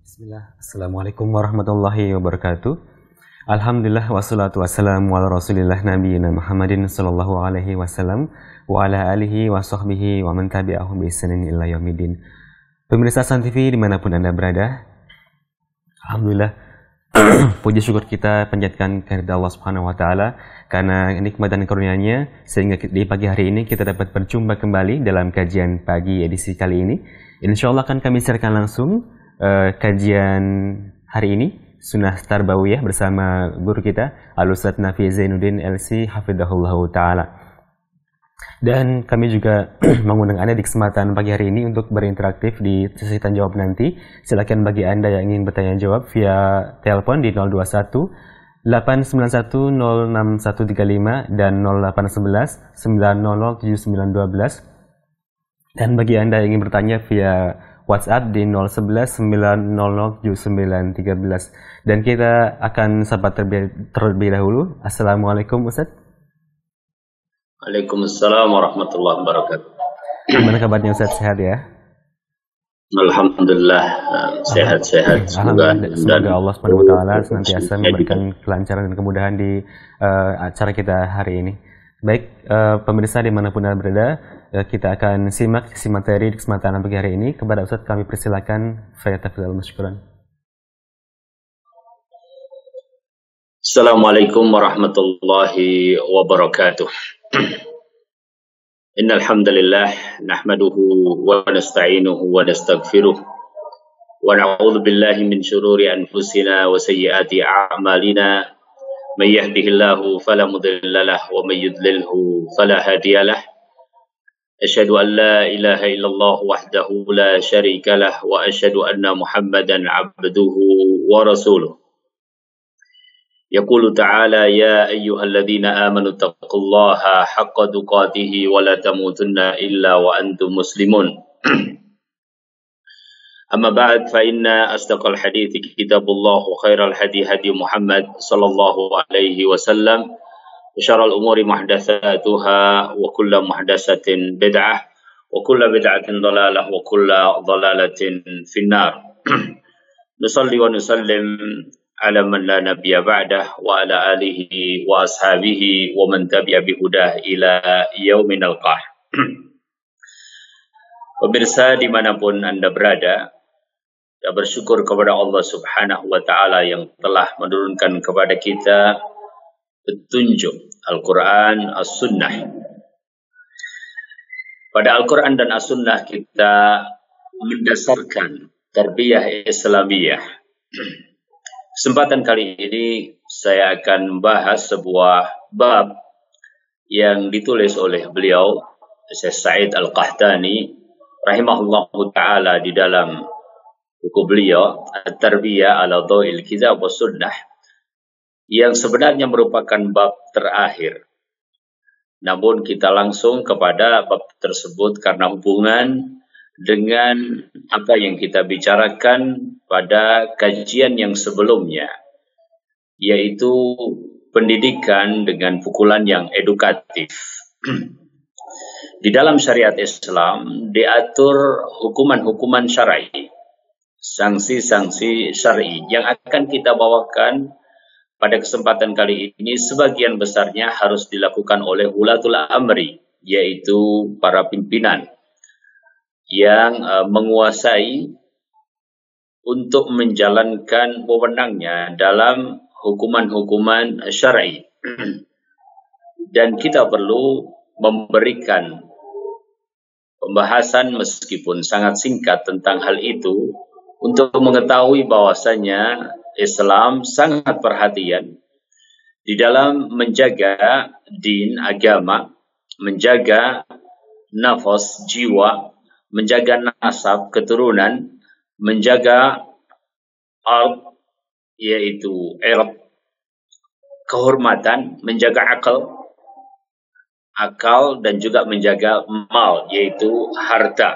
Bismillah. Assalamualaikum warahmatullahi wabarakatuh. Alhamdulillah wassalatu wassalamu ala rasulillah nabiyina Muhammadin sallallahu alaihi wasallam wa ala alihi wa sahbihi wa man tabi'ahum bi ihsanin ila yaumidin. Pemirsa San TV dimanapun Anda berada, Alhamdulillah puji syukur kita panjatkan kehadirat Allah Subhanahu wa taala karena nikmat dan karunia-Nya sehingga di pagi hari ini kita dapat berjumpa kembali dalam kajian pagi edisi kali ini. Insyaallah akan kami siarkan langsung kajian hari ini Sunnah Tarbawiyah bersama guru kita Al-Ustaz Nafi Zainuddin LC Hafidhahullah Ta'ala. Dan kami juga mengundang Anda di kesempatan pagi hari ini untuk berinteraktif di sesi tanya jawab nanti. Silakan bagi Anda yang ingin bertanya jawab via telepon di 021 891 06135 dan 0811 900 7912. Dan bagi Anda yang ingin bertanya via WhatsApp di 011 900 7913. Dan kita akan sapa terlebih dahulu. Assalamualaikum Ustaz. Waalaikumsalam warahmatullahi wabarakatuh. Gimana kabarnya Ustaz, sehat ya? Alhamdulillah sehat-sehat. Semoga Allah Subhanahu wa taala senantiasa memberikan kelancaran dan kemudahan di acara kita hari ini. Baik, pemirsa dimanapun Anda berada, kita akan simak sesi materi di kesempatan pagi hari ini. Kepada Ustaz kami persilakan falyatafadhal masykuran. Assalamualaikum warahmatullahi wabarakatuh. Innal hamdalillah nahmaduhu wa nasta'inuhu wa nastaghfiruh wa na'udzu billahi min shururi anfusina wa sayyiati a'malina. May yahdihillahu fala mudilla lahu wa may yudlilhu fala hadiya lahu. Asyhadu an la ilaha illallah wahdahu la syarika lahu wa asyhadu anna Muhammadan 'abduhu wa rasuluh. Yaqulu ta'ala ya ayyuhalladzina amanu taqullaha haqqa tuqatih wa la tamutunna illa wa antum muslimun. Amma ba'd fa inna asdaqal hadithi kitabullah wa khairal hadi hadi Muhammad sallallahu alaihi wasallam wa syarrul umuri muhdatsatuha wa kullu muhdatsatin bid'ah wa kullu bid'atin dhalalah wa kullu dhalalatin finnar. Nusalli wa nusallim ala man la nabiyya ba'dah wa ala alihi wa ashabihi wa man tabi'a bihudah ila yaumin alqah. Pemirsa dimanapun Anda berada, kita bersyukur kepada Allah Subhanahu wa taala yang telah menurunkan kepada kita petunjuk Al-Quran, As-Sunnah. Pada Al-Quran dan As-Sunnah kita mendasarkan tarbiyah Islamiyah. Kesempatan kali ini saya akan membahas sebuah bab yang ditulis oleh beliau Syekh Sa'id Al-Qahtani rahimahullahu ta'ala di dalam buku beliau At-Tarbiyah ala Dhawil Kitab wa Sunnah, yang sebenarnya merupakan bab terakhir. Namun kita langsung kepada bab tersebut karena hubungan dengan apa yang kita bicarakan pada kajian yang sebelumnya, yaitu pendidikan dengan pukulan yang edukatif. Di dalam syariat Islam diatur hukuman-hukuman syar'i, sanksi-sanksi syar'i yang akan kita bawakan pada kesempatan kali ini. Sebagian besarnya harus dilakukan oleh ulatul amri, yaitu para pimpinan yang menguasai untuk menjalankan wewenangnya dalam hukuman-hukuman syar'i. Dan kita perlu memberikan pembahasan meskipun sangat singkat tentang hal itu untuk mengetahui bahwasanya Islam sangat perhatian di dalam menjaga din, agama, menjaga nafas, jiwa, menjaga nasab, keturunan, menjaga ard, yaitu kehormatan, menjaga akal, dan juga menjaga mal, yaitu harta.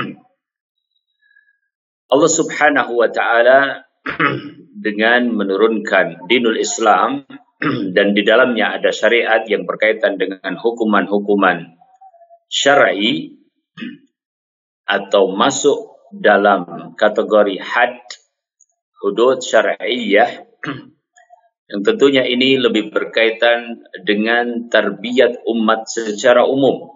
Allah Subhanahu wa ta'ala dengan menurunkan dinul Islam dan di dalamnya ada syariat yang berkaitan dengan hukuman-hukuman syar'i atau masuk dalam kategori had hudud syar'iyyah yang tentunya ini lebih berkaitan dengan tarbiyat umat secara umum.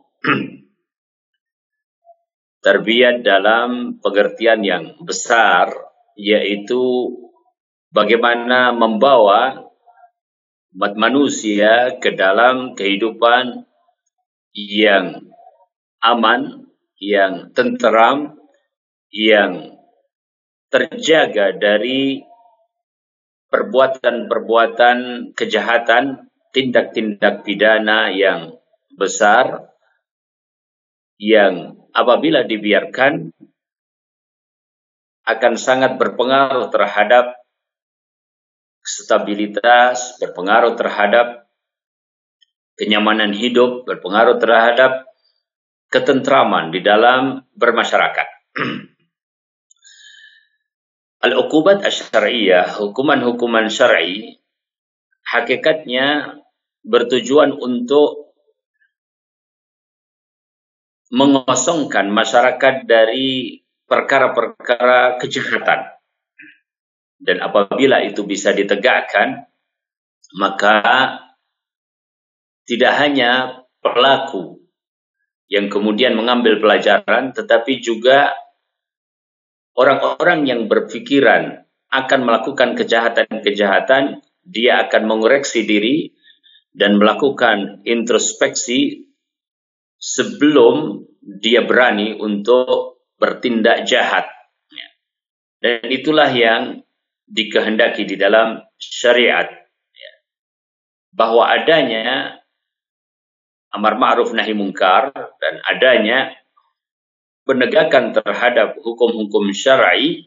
Tarbiyat dalam pengertian yang besar, yaitu bagaimana membawa umat manusia ke dalam kehidupan yang aman, yang tenteram, yang terjaga dari perbuatan-perbuatan kejahatan, tindak-tindak pidana yang besar, yang apabila dibiarkan akan sangat berpengaruh terhadap stabilitas, berpengaruh terhadap kenyamanan hidup, berpengaruh terhadap ketentraman di dalam bermasyarakat. Al-uqubat asy-syar'iyyah, hukuman-hukuman syar'i, hakikatnya bertujuan untuk mengosongkan masyarakat dari perkara-perkara kejahatan. Dan apabila itu bisa ditegakkan, maka tidak hanya pelaku yang kemudian mengambil pelajaran, tetapi juga orang-orang yang berpikiran akan melakukan kejahatan-kejahatan, dia akan mengoreksi diri dan melakukan introspeksi sebelum dia berani untuk bertindak jahat. Dan itulah yang dikehendaki di dalam syariat, bahwa adanya amar ma'ruf nahi mungkar dan adanya penegakan terhadap hukum-hukum syar'i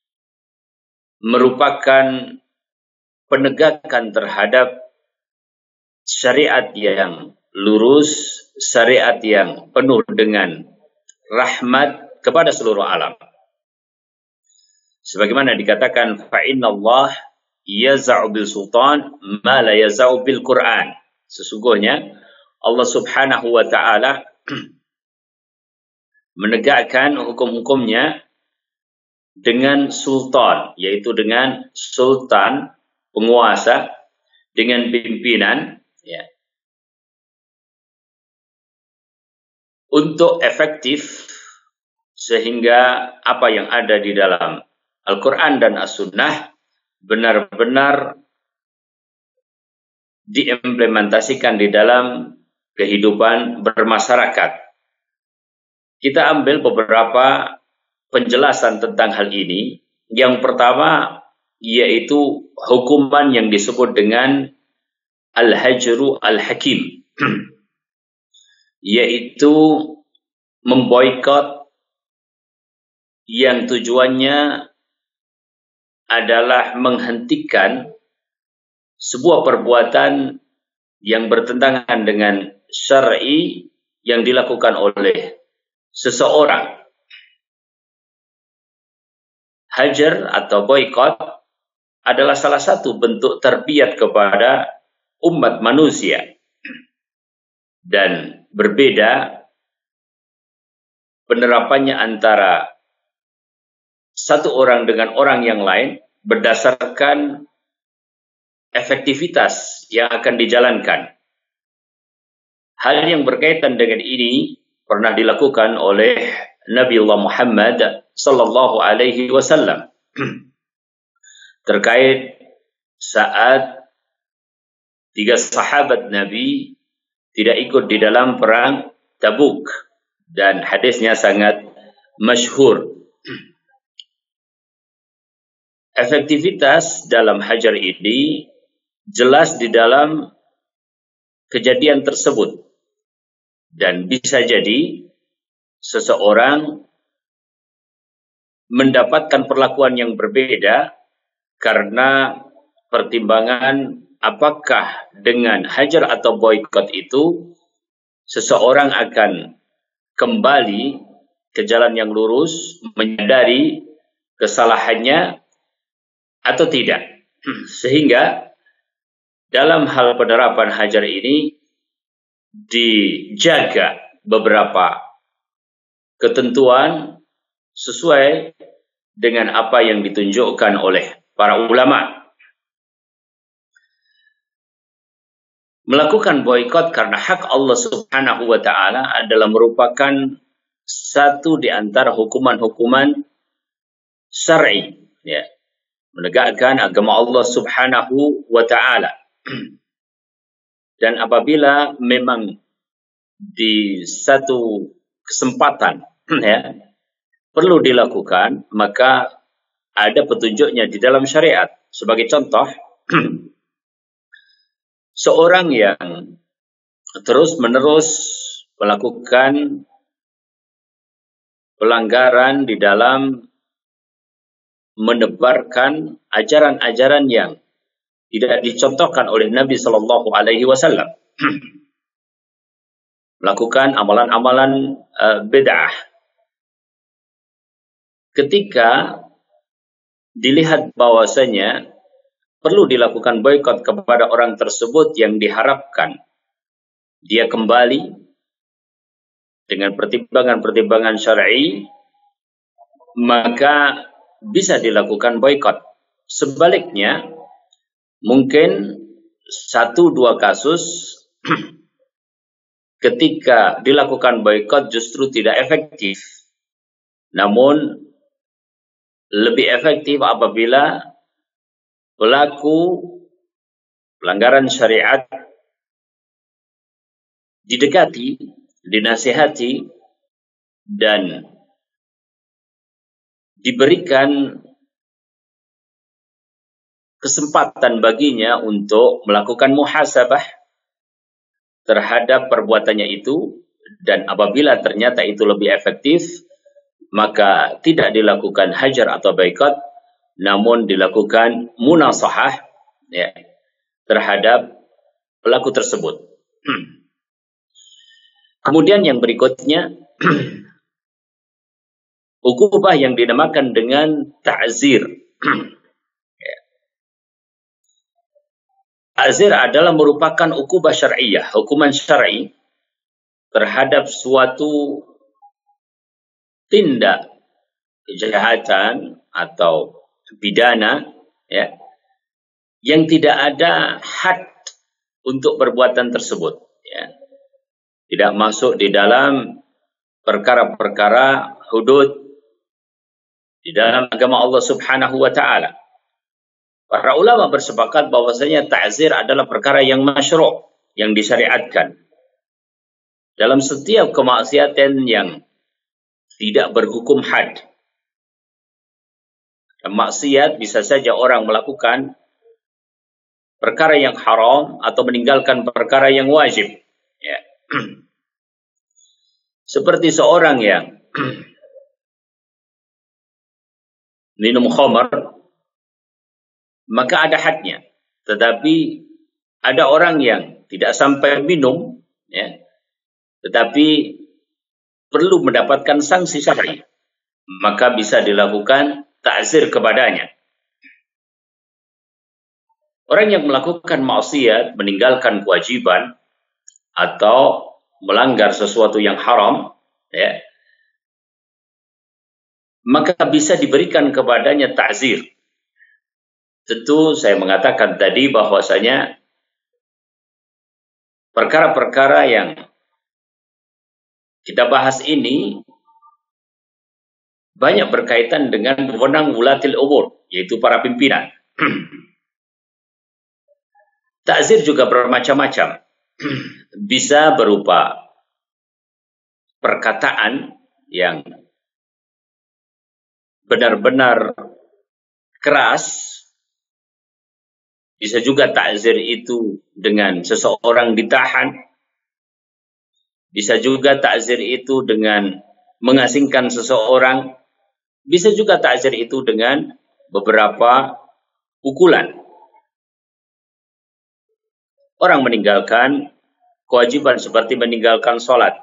merupakan penegakan terhadap syariat yang lurus, syariat yang penuh dengan rahmat kepada seluruh alam. Sebagaimana dikatakan, fa innallah yaz'u bil sultan ma la yaz'u bil Qur'an. Sesungguhnya Allah Subhanahu wa taala menegakkan hukum-hukumnya dengan sultan, yaitu dengan sultan, penguasa, dengan pimpinan, ya, untuk efektif sehingga apa yang ada di dalam Al-Quran dan As-Sunnah benar-benar diimplementasikan di dalam kehidupan bermasyarakat. Kita ambil beberapa penjelasan tentang hal ini. Yang pertama yaitu hukuman yang disebut dengan al-hajru al-hakim, yaitu memboikot yang tujuannya adalah menghentikan sebuah perbuatan yang bertentangan dengan syar'i yang dilakukan oleh seseorang. Hajar atau boikot adalah salah satu bentuk tarbiyat kepada umat manusia, dan berbeda penerapannya antara satu orang dengan orang yang lain berdasarkan efektivitas yang akan dijalankan. Hal yang berkaitan dengan ini pernah dilakukan oleh Nabi Allah Muhammad sallallahu alaihi wasallam terkait saat 3 sahabat Nabi tidak ikut di dalam perang Tabuk, dan hadisnya sangat masyhur. Efektivitas dalam hajar ini jelas di dalam kejadian tersebut, dan bisa jadi seseorang mendapatkan perlakuan yang berbeda karena pertimbangan apakah dengan hajar atau boikot itu seseorang akan kembali ke jalan yang lurus, menyadari kesalahannya atau tidak. Sehingga dalam hal penerapan hajar ini dijaga beberapa ketentuan sesuai dengan apa yang ditunjukkan oleh para ulama. Melakukan boikot karena hak Allah Subhanahu wa taala adalah merupakan satu di antara hukuman-hukuman syar'i, ya. Menegakkan agama Allah Subhanahu wa taala. Dan apabila memang di satu kesempatan, ya, perlu dilakukan, maka ada petunjuknya di dalam syariat. Sebagai contoh, seorang yang terus-menerus melakukan pelanggaran di dalam menebarkan ajaran-ajaran yang tidak dicontohkan oleh Nabi Shallallahu Alaihi Wasallam, melakukan amalan-amalan bid'ah. Ketika dilihat bahwasanya perlu dilakukan boikot kepada orang tersebut yang diharapkan dia kembali dengan pertimbangan-pertimbangan syar'i, maka bisa dilakukan boikot. Sebaliknya, mungkin 1-2 kasus ketika dilakukan boikot justru tidak efektif. Namun lebih efektif apabila pelaku pelanggaran syariat didekati, dinasihati, dan diberikan kesempatan baginya untuk melakukan muhasabah terhadap perbuatannya itu, dan apabila ternyata itu lebih efektif, maka tidak dilakukan hajar atau boikot, namun dilakukan munasahah, ya, terhadap pelaku tersebut. Kemudian yang berikutnya, ukubah yang dinamakan dengan ta'zir. Ta'zir adalah merupakan ukubah syar'iyah, hukuman syar'i terhadap suatu tindak kejahatan atau pidana, ya, yang tidak ada had untuk perbuatan tersebut, ya. Tidak masuk di dalam perkara-perkara hudud di dalam agama Allah Subhanahu wa taala. Para ulama bersepakat bahwasanya ta'zir adalah perkara yang masyru', yang disyariatkan. Dalam setiap kemaksiatan yang tidak berhukum had. Maksiat bisa saja orang melakukan perkara yang haram atau meninggalkan perkara yang wajib, ya. Seperti seorang yang minum khamar, maka ada hadnya. Tetapi ada orang yang tidak sampai minum, ya, tetapi perlu mendapatkan sanksi syar'i, maka bisa dilakukan ta'zir kepadanya. Orang yang melakukan maksiat, meninggalkan kewajiban, atau melanggar sesuatu yang haram, ya, maka bisa diberikan kepadanya ta'zir. Tentu saya mengatakan tadi bahwasanya perkara-perkara yang kita bahas ini banyak berkaitan dengan wewenang wulatil umur, yaitu para pimpinan. Ta'zir juga bermacam-macam. Bisa berupa perkataan yang benar-benar keras. Bisa juga ta'zir itu dengan seseorang ditahan. Bisa juga ta'zir itu dengan mengasingkan seseorang. Bisa juga ta'zir itu dengan beberapa pukulan. Orang meninggalkan kewajiban seperti meninggalkan sholat.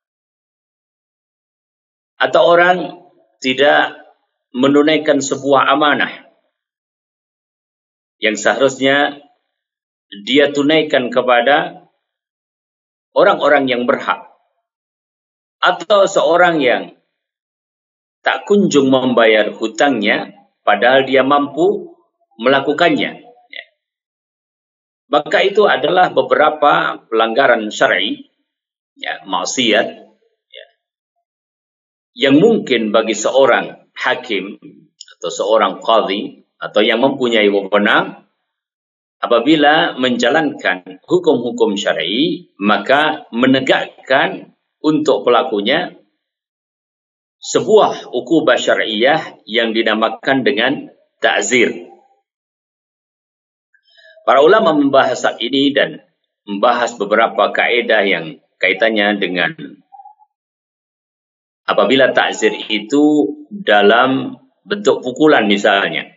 Atau orang tidak menunaikan sebuah amanah yang seharusnya dia tunaikan kepada orang-orang yang berhak. Atau seorang yang tak kunjung membayar hutangnya padahal dia mampu melakukannya, ya, maka itu adalah beberapa pelanggaran syar'i, ya, maksiat, ya, yang mungkin bagi seorang hakim atau seorang qadhi atau yang mempunyai wewenang apabila menjalankan hukum-hukum syar'i, maka menegakkan untuk pelakunya sebuah ukubah syar'iyah yang dinamakan dengan ta'zir. Para ulama membahas hal ini dan membahas beberapa kaidah yang kaitannya dengan apabila ta'zir itu dalam bentuk pukulan misalnya.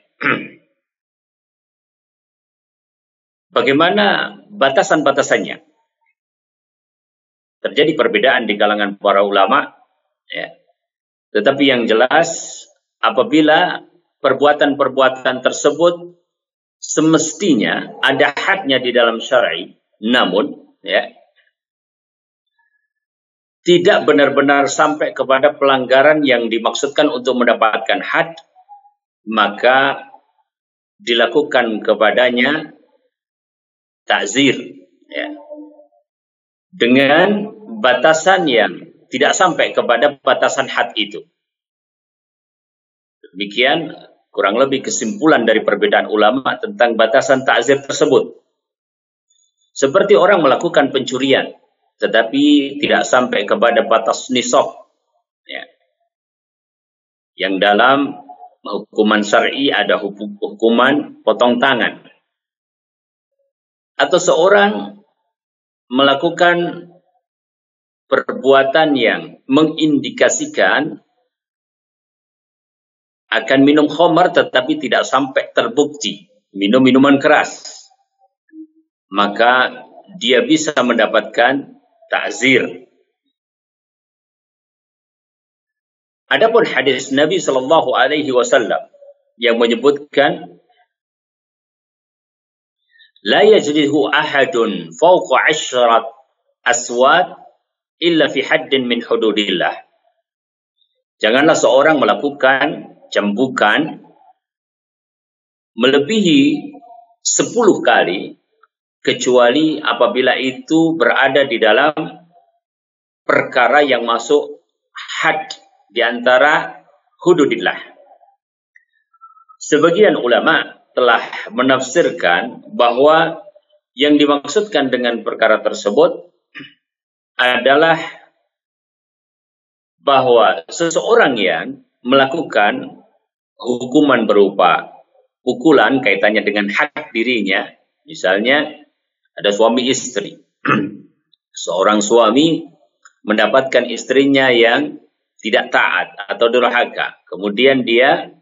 Bagaimana batasan-batasannya? Terjadi perbedaan di kalangan para ulama, ya. Tetapi yang jelas apabila perbuatan-perbuatan tersebut semestinya ada hadnya di dalam syar'i, namun ya tidak benar-benar sampai kepada pelanggaran yang dimaksudkan untuk mendapatkan had, maka dilakukan kepadanya ta'zir, ya, dengan batasan yang tidak sampai kepada batasan had itu. Demikian kurang lebih kesimpulan dari perbedaan ulama tentang batasan ta'zir tersebut. Seperti orang melakukan pencurian, tetapi tidak sampai kepada batas nisab, ya, yang dalam hukuman syar'i ada hukuman potong tangan. Atau seorang melakukan perbuatan yang mengindikasikan akan minum khamar tetapi tidak sampai terbukti minum minuman keras, maka dia bisa mendapatkan ta'zir. Adapun hadis Nabi sallallahu alaihi wasallam yang menyebutkan la yajlihu ahadun fawqa 'ashrat aswad illa fi haddin min hududillah. Janganlah seorang melakukan cambukan melebihi 10 kali kecuali apabila itu berada di dalam perkara yang masuk had di antara hududillah. Sebagian ulama telah menafsirkan bahwa yang dimaksudkan dengan perkara tersebut adalah bahwa seseorang yang melakukan hukuman berupa pukulan kaitannya dengan hak dirinya, misalnya ada suami istri. Seorang suami mendapatkan istrinya yang tidak taat atau durhaka, kemudian dia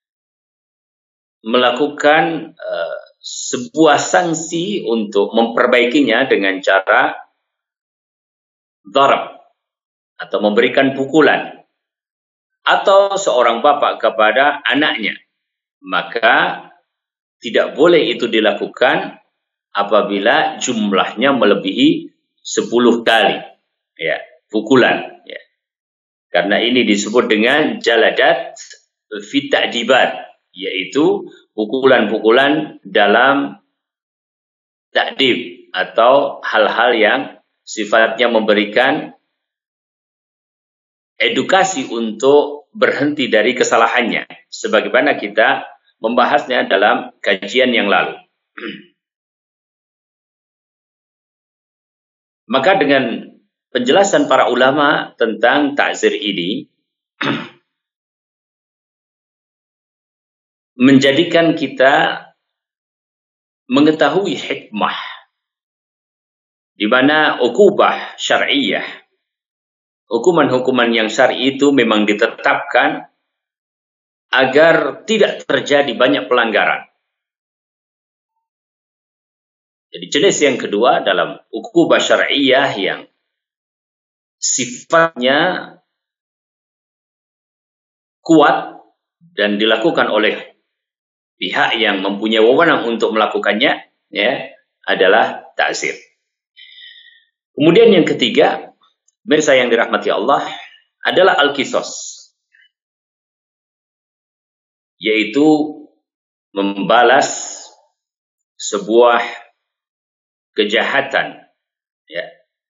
melakukan sebuah sanksi untuk memperbaikinya dengan cara darab atau memberikan pukulan, atau seorang bapak kepada anaknya, maka tidak boleh itu dilakukan apabila jumlahnya melebihi 10 kali, ya, pukulan, ya. Karena ini disebut dengan jaladat fi ta'dibat, yaitu pukulan-pukulan dalam ta'dib atau hal-hal yang sifatnya memberikan edukasi untuk berhenti dari kesalahannya, sebagaimana kita membahasnya dalam kajian yang lalu. Maka dengan penjelasan para ulama tentang ta'zir ini menjadikan kita mengetahui hikmah di mana ukubah syar'iyah, hukuman-hukuman yang syar'i itu memang ditetapkan agar tidak terjadi banyak pelanggaran. Jadi jenis yang kedua dalam ukubah syar'iyah yang sifatnya kuat dan dilakukan oleh pihak yang mempunyai wewenang untuk melakukannya, ya, adalah ta'zir. Kemudian yang ketiga, pemirsa yang dirahmati Allah, adalah al-qisas, yaitu membalas sebuah kejahatan, ya,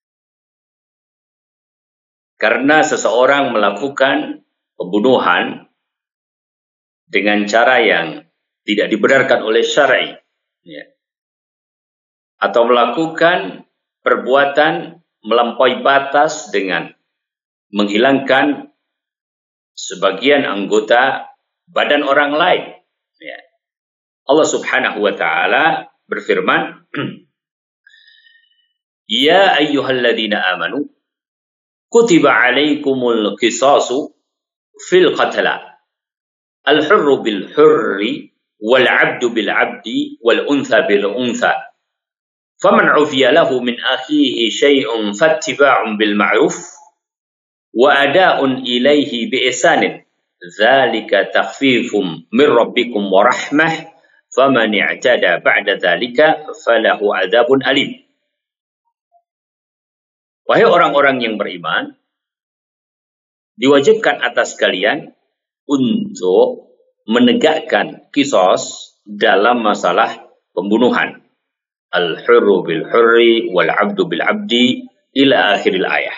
karena seseorang melakukan pembunuhan dengan cara yang tidak dibenarkan oleh syar'i, ya, atau melakukan perbuatan melampaui batas dengan menghilangkan sebagian anggota badan orang lain, ya. Allah Subhanahu wa taala berfirman, "Ya ayyuhalladzina amanu kutiba 'alaikumul qisasu fil qatla al-hurru bil hurri wal 'abdu bil 'abdi wal untha bil untha faman 'ufiya lahu min akhihi syai'un fattiba'un bil ma'ruf wa ada'un ilaihi bi ihsanin dzalika takhfifum min rabbikum wa rahmah faman i'tada ba'da dzalika falahu 'adzabun alim." Wahai orang-orang yang beriman, diwajibkan atas kalian untuk menegakkan qisas dalam masalah pembunuhan. Al-hurru bil hurri wal 'abdu bil 'abdi ila akhiril ayah.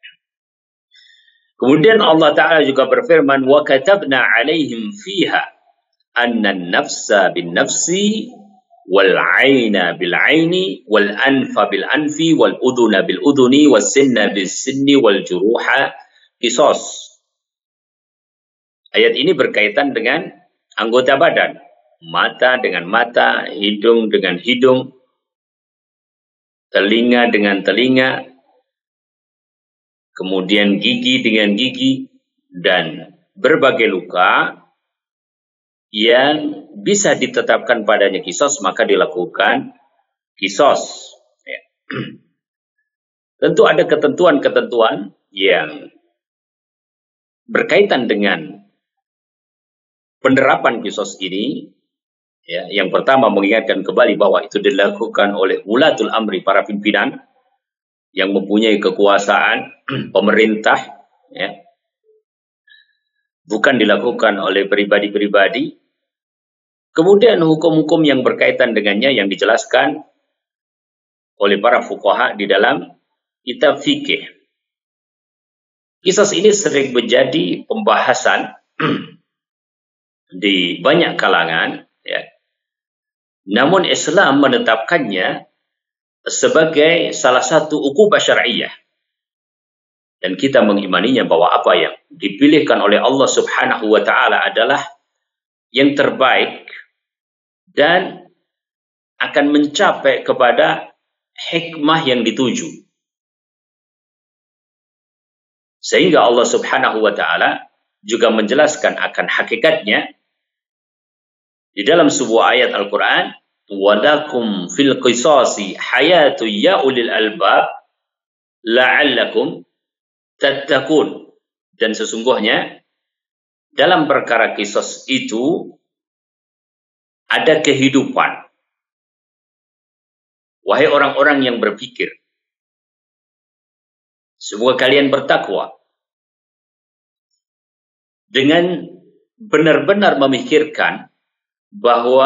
Kemudian Allah Ta'ala juga berfirman, wa katabna 'alaihim fiha anna an-nafsa bin nafsi wal 'aina bil 'aini wal anfa bil anfi wal udhuna bil udhuni was sinna bis sinni wal juruha qisas. Ayat ini berkaitan dengan anggota badan, mata dengan mata, hidung dengan hidung, telinga dengan telinga, kemudian gigi dengan gigi, dan berbagai luka yang bisa ditetapkan padanya qisas, maka dilakukan qisas. Ya. Tentu ada ketentuan-ketentuan yang berkaitan dengan penerapan qisas ini. Ya, yang pertama mengingatkan kembali bahwa itu dilakukan oleh ulatul amri, para pimpinan yang mempunyai kekuasaan, pemerintah, ya. Bukan dilakukan oleh pribadi-pribadi. Kemudian hukum-hukum yang berkaitan dengannya yang dijelaskan oleh para fuqaha di dalam kitab fikih. Qisas ini sering menjadi pembahasan di banyak kalangan, ya. Namun Islam menetapkannya sebagai salah satu uqubah syar'iyyah. Dan kita mengimaninya bahwa apa yang dipilihkan oleh Allah Subhanahu wa taala adalah yang terbaik dan akan mencapai kepada hikmah yang dituju. Sehingga Allah Subhanahu wa taala juga menjelaskan akan hakikatnya di dalam sebuah ayat Al-Quran, walakum fil qisasi hayatu ya ulil albab la'allakum tattaqun. Dan sesungguhnya dalam perkara qisas itu ada kehidupan. Wahai orang-orang yang berpikir, semoga kalian bertakwa dengan benar-benar memikirkan bahwa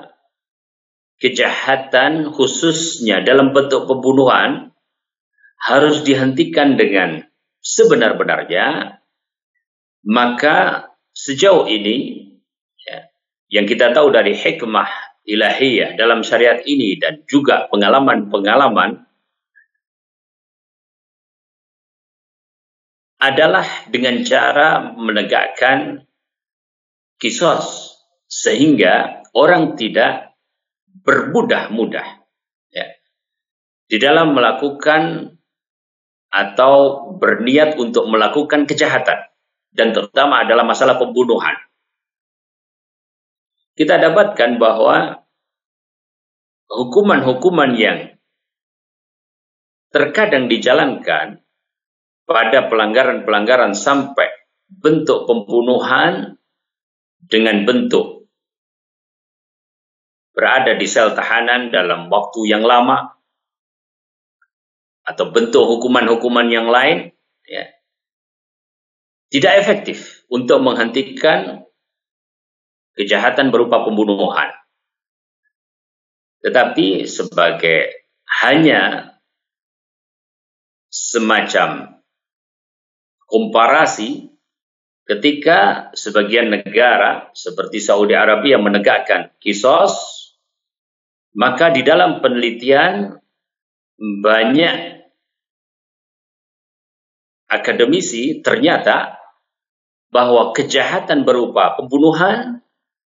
kejahatan khususnya dalam bentuk pembunuhan harus dihentikan dengan sebenar-benarnya. Maka sejauh ini, ya, yang kita tahu dari hikmah ilahiyah dalam syariat ini dan juga pengalaman-pengalaman adalah dengan cara menegakkan qisas sehingga orang tidak bermudah-mudah, ya, di dalam melakukan atau berniat untuk melakukan kejahatan, dan terutama adalah masalah pembunuhan. Kita dapatkan bahwa hukuman-hukuman yang terkadang dijalankan pada pelanggaran-pelanggaran sampai bentuk pembunuhan dengan bentuk berada di sel tahanan dalam waktu yang lama, atau bentuk hukuman-hukuman yang lain, ya, tidak efektif untuk menghentikan kejahatan berupa pembunuhan. Tetapi sebagai hanya semacam komparasi, ketika sebagian negara seperti Saudi Arabia menegakkan qisas, maka di dalam penelitian banyak akademisi ternyata bahwa kejahatan berupa pembunuhan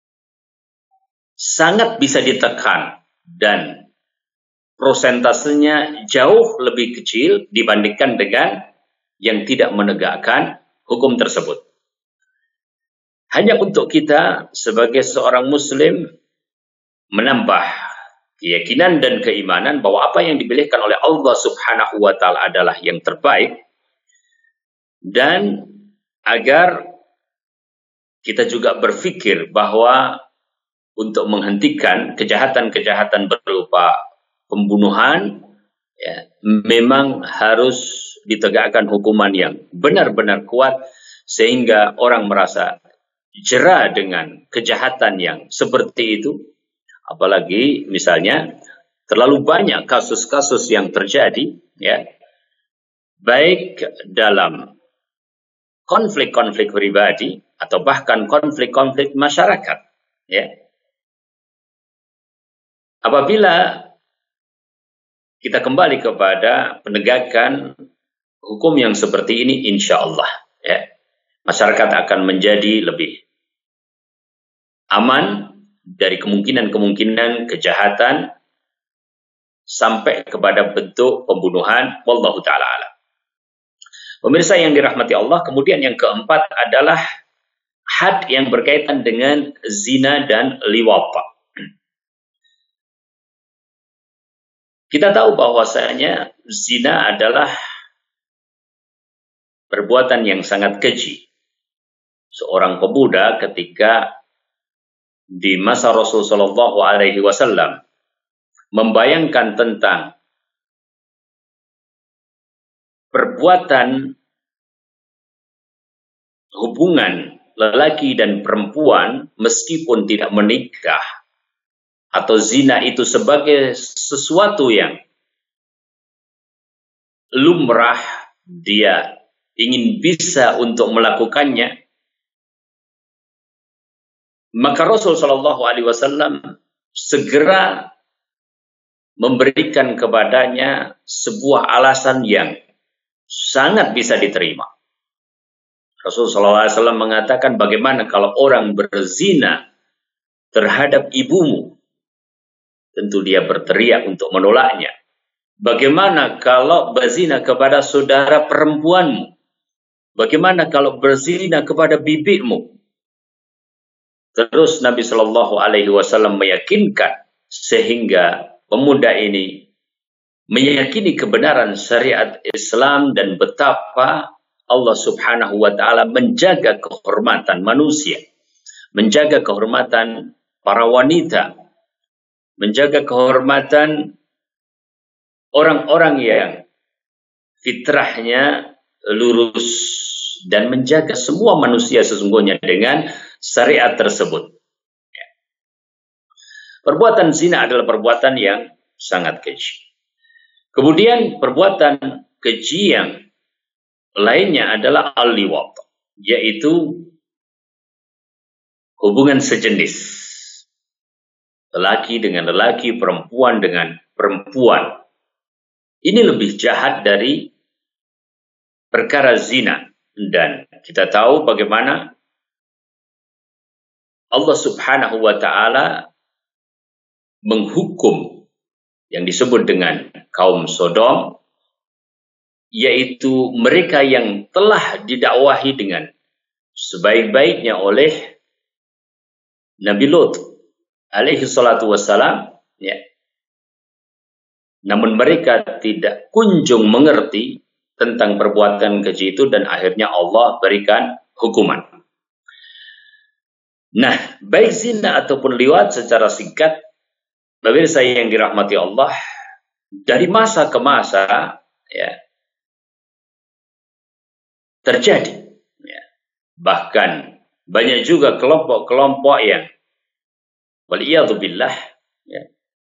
sangat bisa ditekan dan prosentasenya jauh lebih kecil dibandingkan dengan yang tidak menegakkan hukum tersebut. Hanya untuk kita sebagai seorang muslim menambah keyakinan dan keimanan bahwa apa yang dipilihkan oleh Allah Subhanahu wa taala adalah yang terbaik, dan agar kita juga berpikir bahwa untuk menghentikan kejahatan-kejahatan berupa pembunuhan, ya, memang harus ditegakkan hukuman yang benar-benar kuat sehingga orang merasa jera dengan kejahatan yang seperti itu. Apalagi misalnya terlalu banyak kasus-kasus yang terjadi, ya, baik dalam konflik-konflik pribadi atau bahkan konflik-konflik masyarakat, ya. Apabila kita kembali kepada penegakan hukum yang seperti ini, insya Allah, ya, masyarakat akan menjadi lebih aman dari kemungkinan-kemungkinan kejahatan sampai kepada bentuk pembunuhan. Wallahu ta'ala alam. Pemirsa yang dirahmati Allah, kemudian yang keempat adalah had yang berkaitan dengan zina dan liwat. Kita tahu bahwasanya zina adalah perbuatan yang sangat keji. Seorang pemuda ketika di masa Rasul Shallallahu Alaihi Wasallam membayangkan tentang perbuatan hubungan lelaki dan perempuan meskipun tidak menikah, atau zina itu sebagai sesuatu yang lumrah, dia ingin bisa untuk melakukannya, maka Rasul Shallallahu Alaihi Wasallam segera memberikan kepadanya sebuah alasan yang sangat bisa diterima. Rasul Shallallahu Alaihi Wasallam mengatakan, bagaimana kalau orang berzina terhadap ibumu? Tentu dia berteriak untuk menolaknya. Bagaimana kalau berzina kepada saudara perempuanmu? Bagaimana kalau berzina kepada bibikmu? Terus Nabi Shallallahu Alaihi Wasallam meyakinkan sehingga pemuda ini meyakini kebenaran syariat Islam dan betapa Allah Subhanahu Wa Taala menjaga kehormatan manusia, menjaga kehormatan para wanita, menjaga kehormatan orang-orang yang fitrahnya lurus, dan menjaga semua manusia sesungguhnya dengan syariat tersebut. Perbuatan zina adalah perbuatan yang sangat keji. Kemudian perbuatan keji yang lainnya adalah al-liwat, yaitu hubungan sejenis. Lelaki dengan lelaki, perempuan dengan perempuan. Ini lebih jahat dari perkara zina. Dan kita tahu bagaimana Allah Subhanahu wa Ta'ala menghukum yang disebut dengan kaum Sodom, yaitu mereka yang telah didakwahi dengan sebaik-baiknya oleh Nabi Lut alaihi salatu wassalam, ya. Namun mereka tidak kunjung mengerti tentang perbuatan keji itu, dan akhirnya Allah berikan hukuman. Nah, baik zina ataupun liwat, secara singkat, pemirsa yang dirahmati Allah, dari masa ke masa, ya, terjadi. Ya. Bahkan banyak juga kelompok-kelompok yang waliyadzubillah, ya,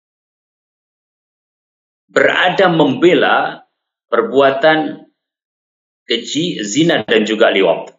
berada membela perbuatan keji, zina dan juga liwat.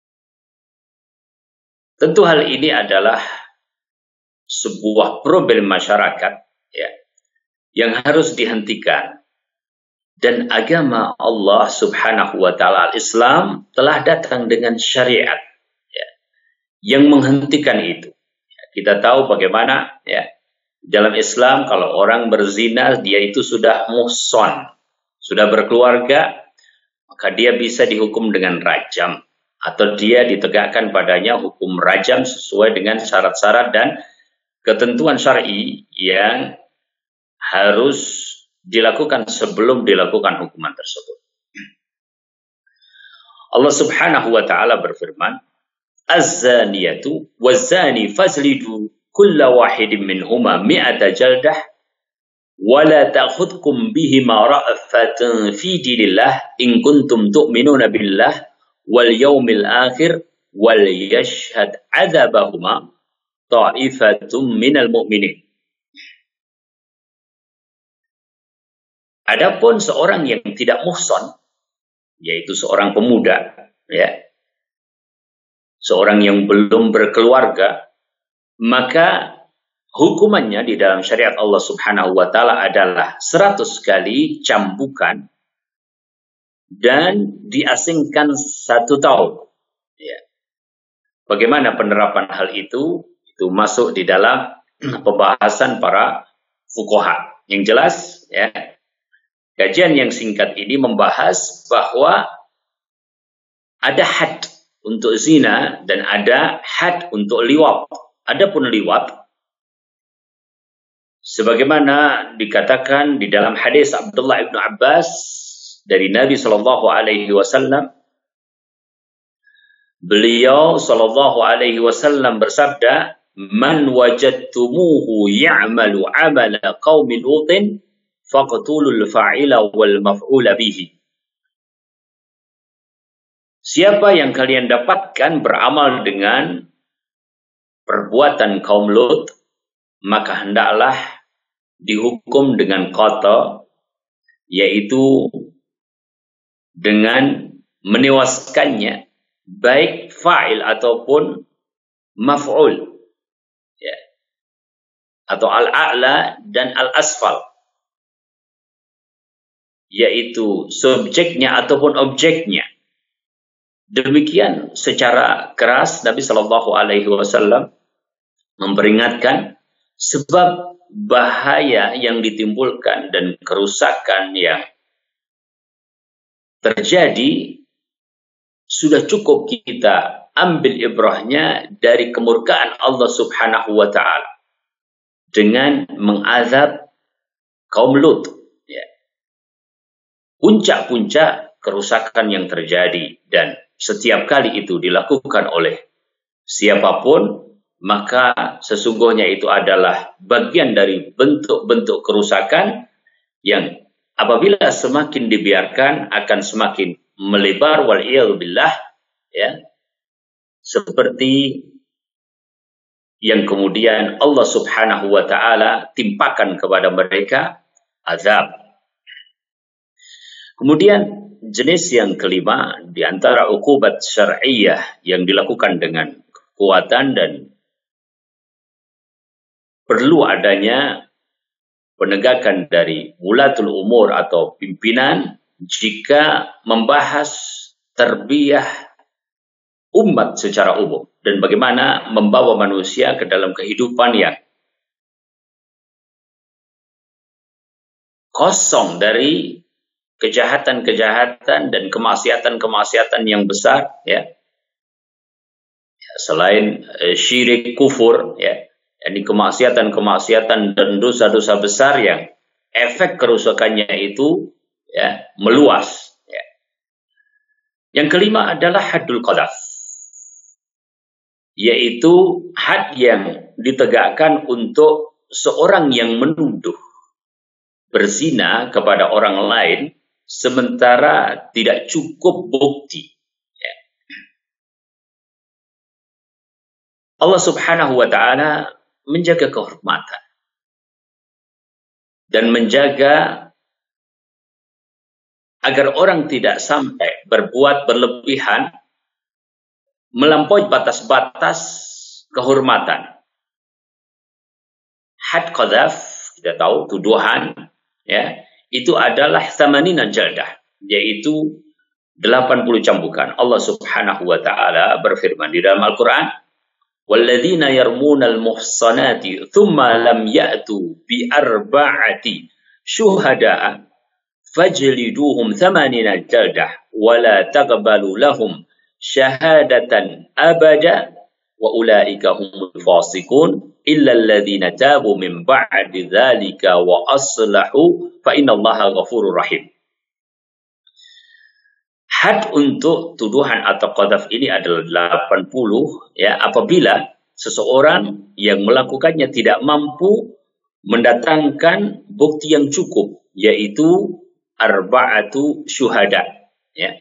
Tentu hal ini adalah sebuah problem masyarakat, ya, yang harus dihentikan. Dan agama Allah Subhanahu wa taala Islam telah datang dengan syariat, ya, yang menghentikan itu. Kita tahu bagaimana, ya, dalam Islam kalau orang berzina dia itu sudah muhson, sudah berkeluarga, maka dia bisa dihukum dengan rajam atau dia ditegakkan padanya hukum rajam sesuai dengan syarat-syarat dan ketentuan syar'i yang harus dilakukan sebelum dilakukan hukuman tersebut. Allah Subhanahu wa taala berfirman, "Az-zaniyatu waz-zani fajlidu kulla wahidin minhuma mi'ata jaldah wa la ta'khudhukum bihima ra'fatun fi dinillah in kuntum tu'minuna billah wal yaumil akhir wal yashhad 'adzabahuma ta'ifatum minal mu'minin." Adapun seorang yang tidak muhson, yaitu seorang pemuda, ya, seorang yang belum berkeluarga, maka hukumannya di dalam syariat Allah Subhanahu wa taala adalah 100 kali cambukan dan diasingkan 1 tahun. Ya. Bagaimana penerapan hal itu? Itu masuk di dalam pembahasan para fuqaha. Yang jelas, ya, kajian yang singkat ini membahas bahwa ada had untuk zina dan ada had untuk liwat. Adapun liwat, sebagaimana dikatakan di dalam hadis Abdullah ibn Abbas dari Nabi Shallallahu Alaihi Wasallam, beliau Shallallahu Alaihi Wasallam bersabda, "Man wajadtumuhu ya'malu 'amala qaumi Lutin, faqtulul fa'ila wal maf'ula bihi." Siapa yang kalian dapatkan beramal dengan perbuatan kaum Lut, maka hendaklah dihukum dengan qata, yaitu dengan menewaskannya, baik fa'il ataupun maf'ul, ya, atau al-a'la dan al-asfal, yaitu subjeknya ataupun objeknya. Demikian secara keras Nabi Shallallahu Alaihi Wasallam memperingatkan sebab bahaya yang ditimbulkan dan kerusakan yang terjadi sudah cukup kita ambil ibrahnya dari kemurkaan Allah Subhanahu wa taala dengan mengazab kaum Lut, ya. Puncak-puncak kerusakan yang terjadi, dan setiap kali itu dilakukan oleh siapapun, maka sesungguhnya itu adalah bagian dari bentuk-bentuk kerusakan yang apabila semakin dibiarkan akan semakin melebar, wal'iyadzubillah, ya, seperti yang kemudian Allah Subhanahu wa taala timpakan kepada mereka azab. Kemudian jenis yang kelima di antara uqubat syar'iyyah yang dilakukan dengan kekuatan dan perlu adanya penegakan dari wulatul umur atau pimpinan jika membahas tarbiyah umat secara umum dan bagaimana membawa manusia ke dalam kehidupan yang kosong dari kejahatan-kejahatan dan kemaksiatan-kemaksiatan yang besar, ya. Selain syirik, kufur, ya, ini kemaksiatan-kemaksiatan dan dosa-dosa besar yang efek kerusakannya itu, ya, meluas, ya. Yang kelima adalah haddul qadhaf, yaitu had yang ditegakkan untuk seorang yang menuduh berzina kepada orang lain sementara tidak cukup bukti, ya. Allah Subhanahu wa taala menjaga kehormatan dan menjaga agar orang tidak sampai berbuat berlebihan melampaui batas-batas kehormatan. Had qadhaf, kita tahu tuduhan, ya, itu adalah thamanina jaldah, yaitu 80 cambukan. Allah Subhanahu wa taala berfirman di dalam Al-Qur'an, "Walladzina yarmunal muhsanati tsumma lam ya'tu bi arba'ati syuhada'a fajliduhum thamanina jaldah wa la taqbalu lahum syahadatan abada wa ulaika humul fasiqun illa alladhina tabu min ba'di dzalika wa aslahu fa innallaha ghafurur rahim." Had untuk tuduhan atau qadhaf ini adalah 80, ya, apabila seseorang yang melakukannya tidak mampu mendatangkan bukti yang cukup, yaitu arba'atu syuhada, ya.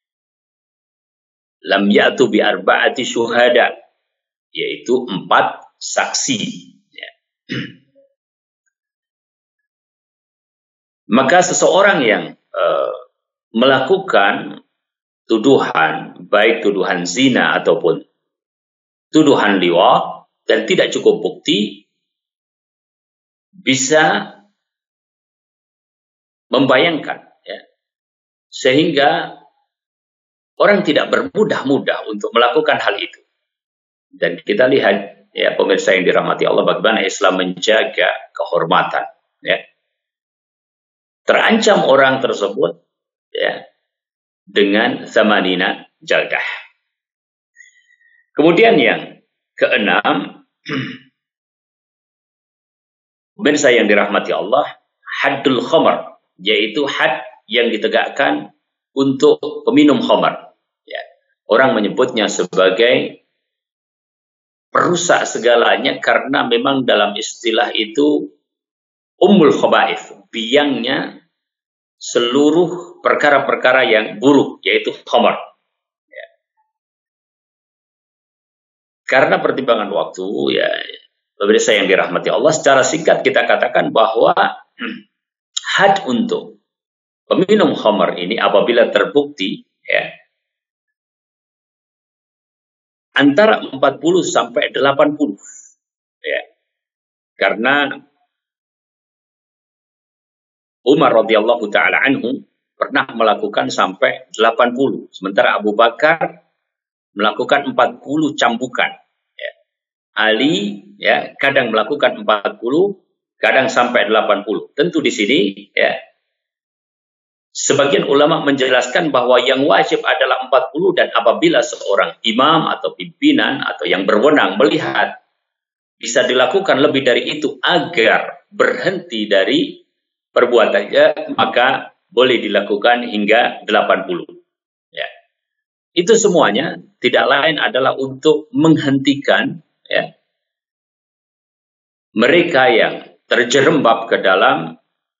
Lam ya'tu bi arba'ati syuhada, yaitu 4 saksi, ya. Maka seseorang yang melakukan tuduhan, baik tuduhan zina ataupun tuduhan liwat, dan tidak cukup bukti, bisa membayangkan, ya, sehingga orang tidak bermudah-mudah untuk melakukan hal itu. Dan kita lihat, ya, pemirsa yang dirahmati Allah, bagaimana Islam menjaga kehormatan, ya. Terancam orang tersebut, ya, dengan thamanina jaldah. Kemudian yang keenam, pemirsa yang dirahmati Allah, haddul khamar, yaitu had yang ditegakkan untuk peminum khamar, ya. Orang menyebutnya sebagai perusak segalanya karena memang dalam istilah itu ummul khaba'ith, biangnya seluruh perkara-perkara yang buruk, yaitu khamar, ya. Karena pertimbangan waktu, ya, pemirsa yang dirahmati Allah, secara singkat kita katakan bahwa had untuk peminum khamar ini apabila terbukti, ya, antara 40 sampai 80, ya. Karena Umar radhiyallahu taala anhu pernah melakukan sampai 80, sementara Abu Bakar melakukan 40 cambukan, ya. Ali, ya, kadang melakukan 40, kadang sampai 80. Tentu di sini, ya, sebagian ulama menjelaskan bahwa yang wajib adalah 40, dan apabila seorang imam atau pimpinan atau yang berwenang melihat bisa dilakukan lebih dari itu agar berhenti dari perbuatannya, maka boleh dilakukan hingga 80. Ya. Itu semuanya tidak lain adalah untuk menghentikan, ya, mereka yang terjerembab ke dalam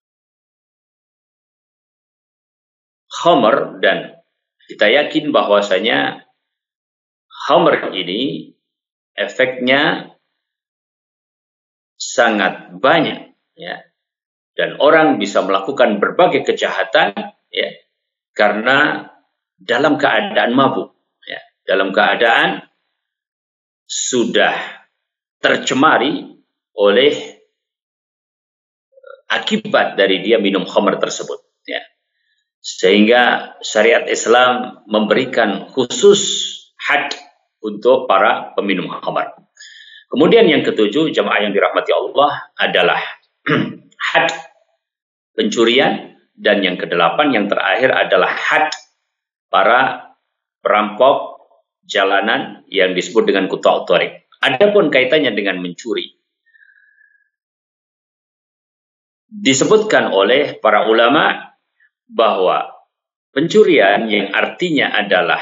khamar, dan kita yakin bahwasanya khamar ini efeknya sangat banyak, ya. Dan orang bisa melakukan berbagai kejahatan, ya, karena dalam keadaan mabuk, ya, dalam keadaan sudah tercemari oleh akibat dari dia minum khamar tersebut, ya. Sehingga syariat Islam memberikan khusus had untuk para peminum khamar. Kemudian yang ketujuh, jamaah yang dirahmati Allah, adalah had pencurian, dan yang kedelapan, yang terakhir adalah had para perampok jalanan yang disebut dengan quta'ut thariq. Adapun kaitannya dengan mencuri, disebutkan oleh para ulama bahwa pencurian yang artinya adalah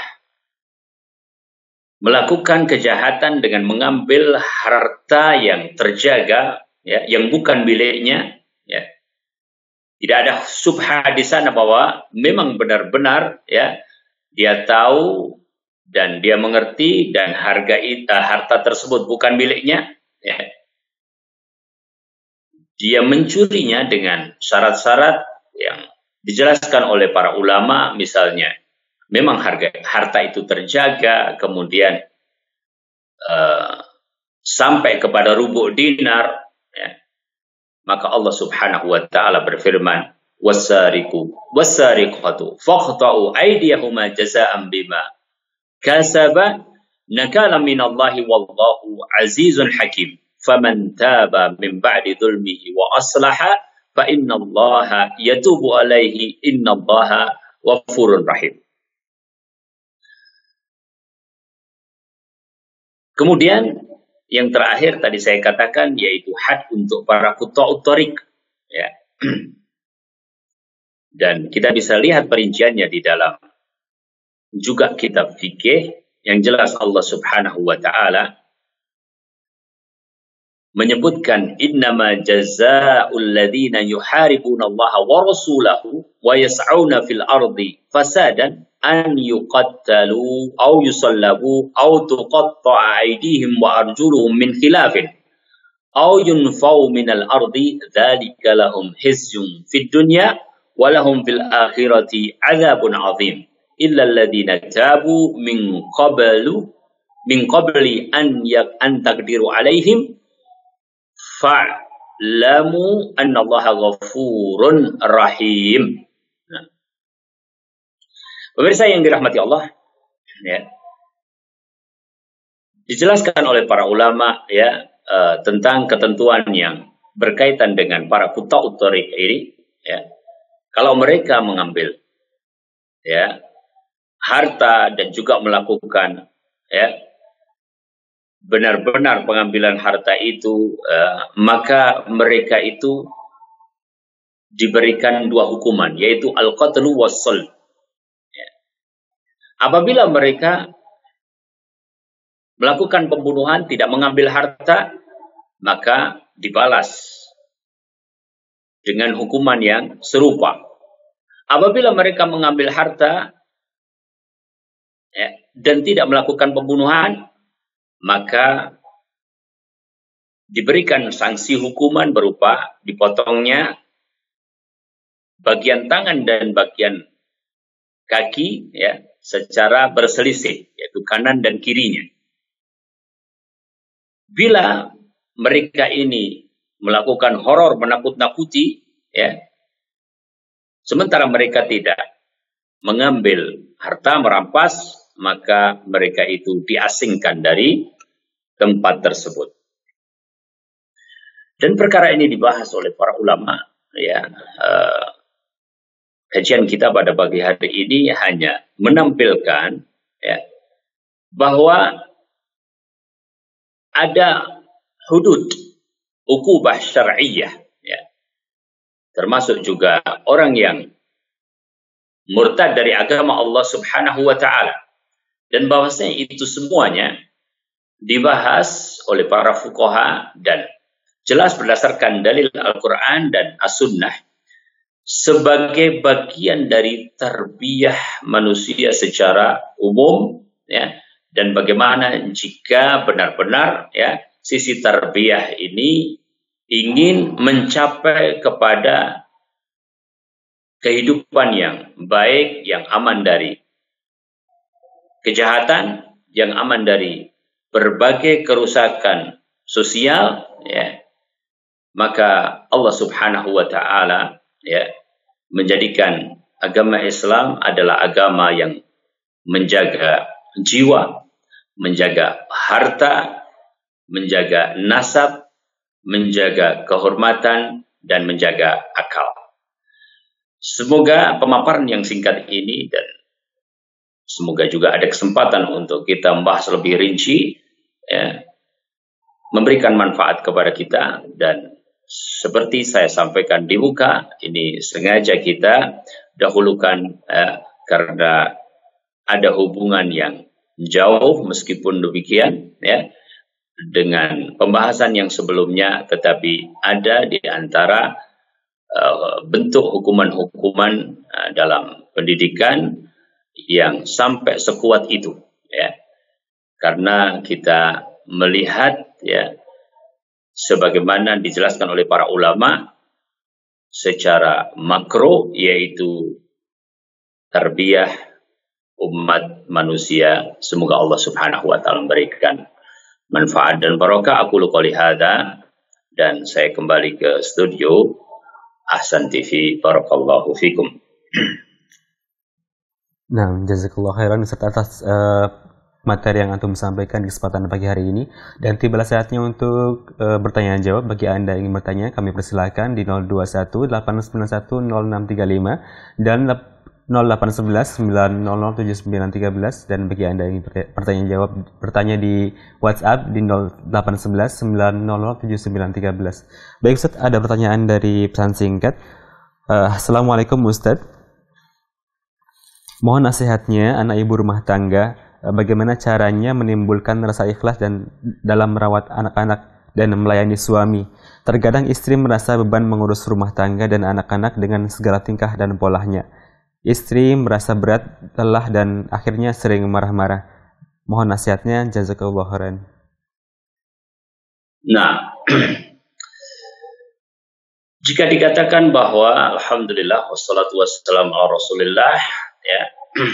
melakukan kejahatan dengan mengambil harta yang terjaga, ya, yang bukan miliknya, ya. Tidak ada subha di sana bahwa memang benar-benar, ya, dia tahu dan dia mengerti dan harta tersebut bukan miliknya, ya. dia mencurinya dengan syarat-syarat yang dijelaskan oleh para ulama, misalnya memang harta itu terjaga, kemudian sampai kepada rubu' dinar, ya, maka Allah Subhanahu wa taala berfirman, was-sariqatu faqta'u aydiyahuma jazaa'an bima kasaba nakala minallahi wallahu azizun hakim. Faman taba min ba'di dhulmihi wa aslaha fa innallaha yatubu alaihi innallaha ghafurur rahim. Kemudian yang terakhir tadi saya katakan yaitu had untuk para quta'ut thariq, ya. Dan kita bisa lihat perinciannya di dalam juga kitab fikih yang jelas Allah Subhanahu wa taala menyebutkan innama jazaa'ul ladzina yuharibuna Allah wa rasulahu wa yas'auna fil ardi fasadan an yuqattalu aw yusallabu aw tuqatta'a aydihim wa arjuluhum min khilafin aw yunfau minal ardi dzalika lahum khizyun fid dunya wa lahum fil akhirati adzabun 'adzim illa alladzina tabu min qabli an taqdiru 'alaihim fa'lamu annallaha ghafurun rahim. Nah, pemirsa yang dirahmati Allah, ya, dijelaskan oleh para ulama, ya, tentang ketentuan yang berkaitan dengan para quta'ut thariq ini, ya. Kalau mereka mengambil, ya, harta dan juga melakukan, ya, benar-benar pengambilan harta itu, maka mereka itu diberikan dua hukuman, yaitu al-qatlu was-salb. Ya. Apabila mereka melakukan pembunuhan, tidak mengambil harta, maka dibalas dengan hukuman yang serupa. Apabila mereka mengambil harta, ya, dan tidak melakukan pembunuhan, maka diberikan sanksi hukuman berupa dipotongnya bagian tangan dan bagian kaki, ya, secara berselisih, yaitu kanan dan kirinya. Bila mereka ini melakukan horor, menakut-nakuti, ya, sementara mereka tidak mengambil harta, merampas, maka mereka itu diasingkan dari tempat tersebut. Dan perkara ini dibahas oleh para ulama, ya. Kajian kita pada pagi hari ini hanya menampilkan, ya, bahwa ada hudud uqubah syar'iyyah, ya. Termasuk juga orang yang murtad dari agama Allah Subhanahu wa taala. Dan bahwasanya itu semuanya dibahas oleh para fuqaha dan jelas berdasarkan dalil Al-Quran dan As-Sunnah sebagai bagian dari tarbiyah manusia secara umum, ya, dan bagaimana jika benar-benar, ya, sisi tarbiyah ini ingin mencapai kepada kehidupan yang baik, yang aman dari kejahatan, yang aman dari berbagai kerusakan sosial, ya, maka Allah Subhanahu wa taala, ya, menjadikan agama Islam adalah agama yang menjaga jiwa, menjaga harta, menjaga nasab, menjaga kehormatan, dan menjaga akal. Semoga pemaparan yang singkat ini dan semoga juga ada kesempatan untuk kita membahas lebih rinci, ya, memberikan manfaat kepada kita. Dan seperti saya sampaikan di muka, ini sengaja kita dahulukan, karena ada hubungan yang jauh meskipun demikian, ya, dengan pembahasan yang sebelumnya, tetapi ada di antara bentuk hukuman-hukuman dalam pendidikan yang sampai sekuat itu, ya, karena kita melihat, ya, sebagaimana dijelaskan oleh para ulama secara makro, yaitu tarbiyah umat manusia. Semoga Allah Subhanahu wa taala memberikan manfaat dan barokah. Aku qouli hadza, dan saya kembali ke studio Ahsan TV. Barakallahu fikum. Nah, jazakallahu khairan Ustaz atas materi yang antum sampaikan di kesempatan pagi hari ini, dan tibalah saatnya untuk bertanya jawab. Bagi Anda yang ingin bertanya, kami persilakan di 021 891 0635 dan 0811 900 7913, dan bagi Anda yang ingin bertanya di WhatsApp di 0811 900 7913. Baik Ustaz, ada pertanyaan dari pesan singkat. Assalamualaikum Ustaz. Mohon nasihatnya anak ibu rumah tangga, bagaimana caranya menimbulkan rasa ikhlas dan dalam merawat anak-anak dan melayani suami. Terkadang istri merasa beban mengurus rumah tangga dan anak-anak dengan segala tingkah dan polanya. Istri merasa berat, lelah, dan akhirnya sering marah-marah. Mohon nasihatnya, jazakallahu khairan. Nah, jika dikatakan bahwa alhamdulillah wassalatu wassalamu ala Rasulillah, ya,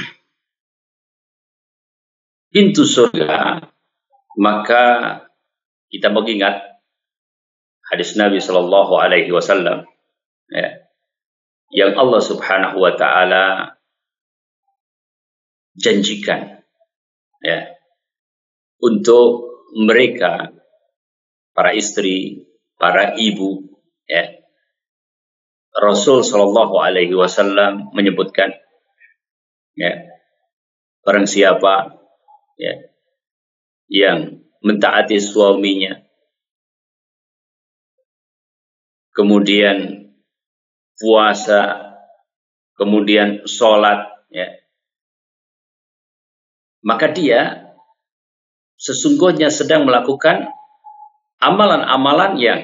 pintu surga, maka kita mengingat hadis Nabi Shallallahu Alaihi Wasallam, ya, yang Allah Subhanahu Wa Taala janjikan, ya, untuk mereka, para istri, para ibu, ya. Rasul Shallallahu Alaihi Wasallam menyebutkan, ya, barang siapa, ya, yang mentaati suaminya, kemudian puasa, kemudian sholat, ya, maka dia sesungguhnya sedang melakukan amalan-amalan yang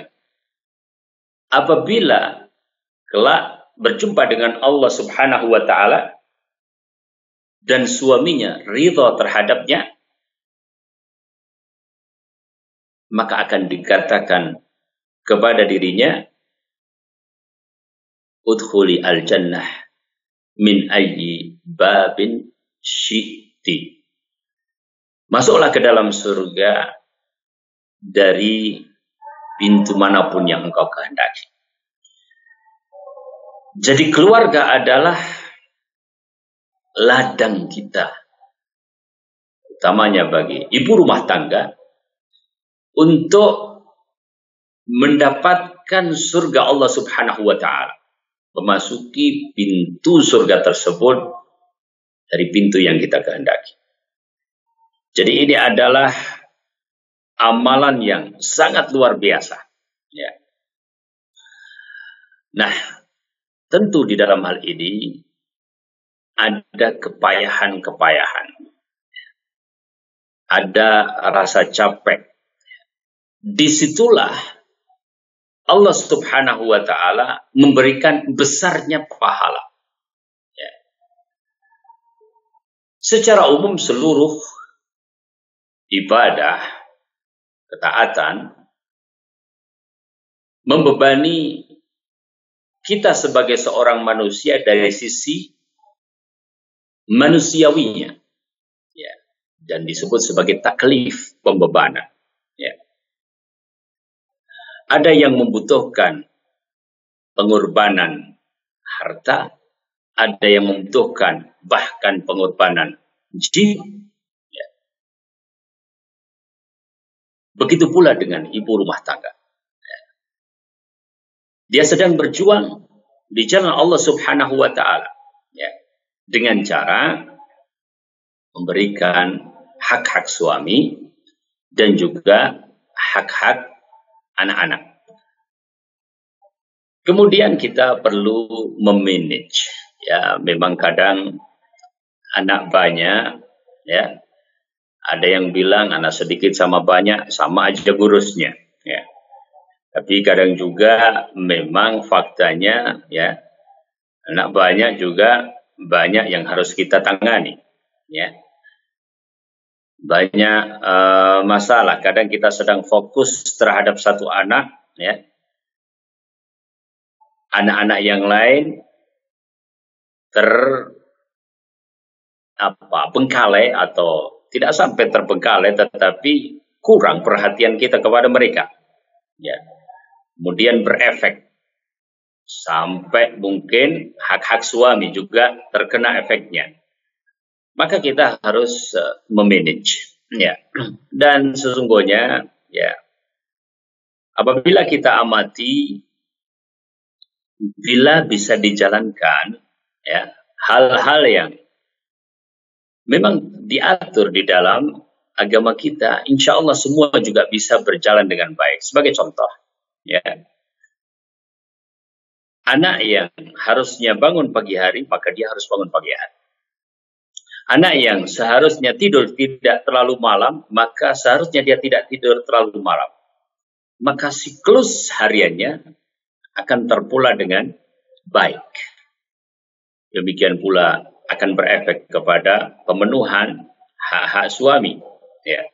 apabila kelak berjumpa dengan Allah Subhanahu wa Ta'ala dan suaminya ridha terhadapnya, maka akan dikatakan kepada dirinya, udkhuli al-jannah min ayyi babin syi'ti. Masuklah ke dalam surga dari pintu manapun yang engkau kehendaki. Jadi keluarga adalah ladang kita, utamanya bagi ibu rumah tangga, untuk mendapatkan surga Allah Subhanahu wa Ta'ala, memasuki pintu surga tersebut dari pintu yang kita kehendaki. Jadi ini adalah amalan yang sangat luar biasa, ya. Nah, tentu di dalam hal ini ada kepayahan-kepayahan, ada rasa capek. Disitulah Allah Subhanahu wa Ta'ala memberikan besarnya pahala, ya. Secara umum seluruh ibadah, ketaatan membebani kita sebagai seorang manusia dari sisi manusiawinya, ya, dan disebut sebagai taklif, pembebanan, ya. Ada yang membutuhkan pengorbanan harta, ada yang membutuhkan bahkan pengorbanan jiwa, ya. Begitu pula dengan ibu rumah tangga, ya. Dia sedang berjuang di jalan Allah Subhanahu wa Ta'ala, ya, dengan cara memberikan hak-hak suami dan juga hak-hak anak-anak. Kemudian kita perlu memanage, ya. Memang kadang anak banyak, ya, ada yang bilang anak sedikit sama banyak sama aja gurusnya, ya. Tapi kadang juga memang faktanya, ya, anak banyak juga banyak yang harus kita tangani, ya. banyak masalah. Kadang kita sedang fokus terhadap satu anak, ya. Anak-anak yang lain terbengkalai atau tidak sampai terbengkalai, tetapi kurang perhatian kita kepada mereka. Ya. Kemudian berefek sampai mungkin hak-hak suami juga terkena efeknya. Maka kita harus memanage, ya. Dan sesungguhnya, ya, apabila kita amati, bila bisa dijalankan, ya, hal-hal yang memang diatur di dalam agama kita, insya Allah semua juga bisa berjalan dengan baik. Sebagai contoh, ya, anak yang harusnya bangun pagi hari, maka dia harus bangun pagi hari. Anak yang seharusnya tidur tidak terlalu malam, maka seharusnya dia tidak tidur terlalu malam. Maka siklus hariannya akan terpola dengan baik. Demikian pula akan berefek kepada pemenuhan hak-hak suami. Ya.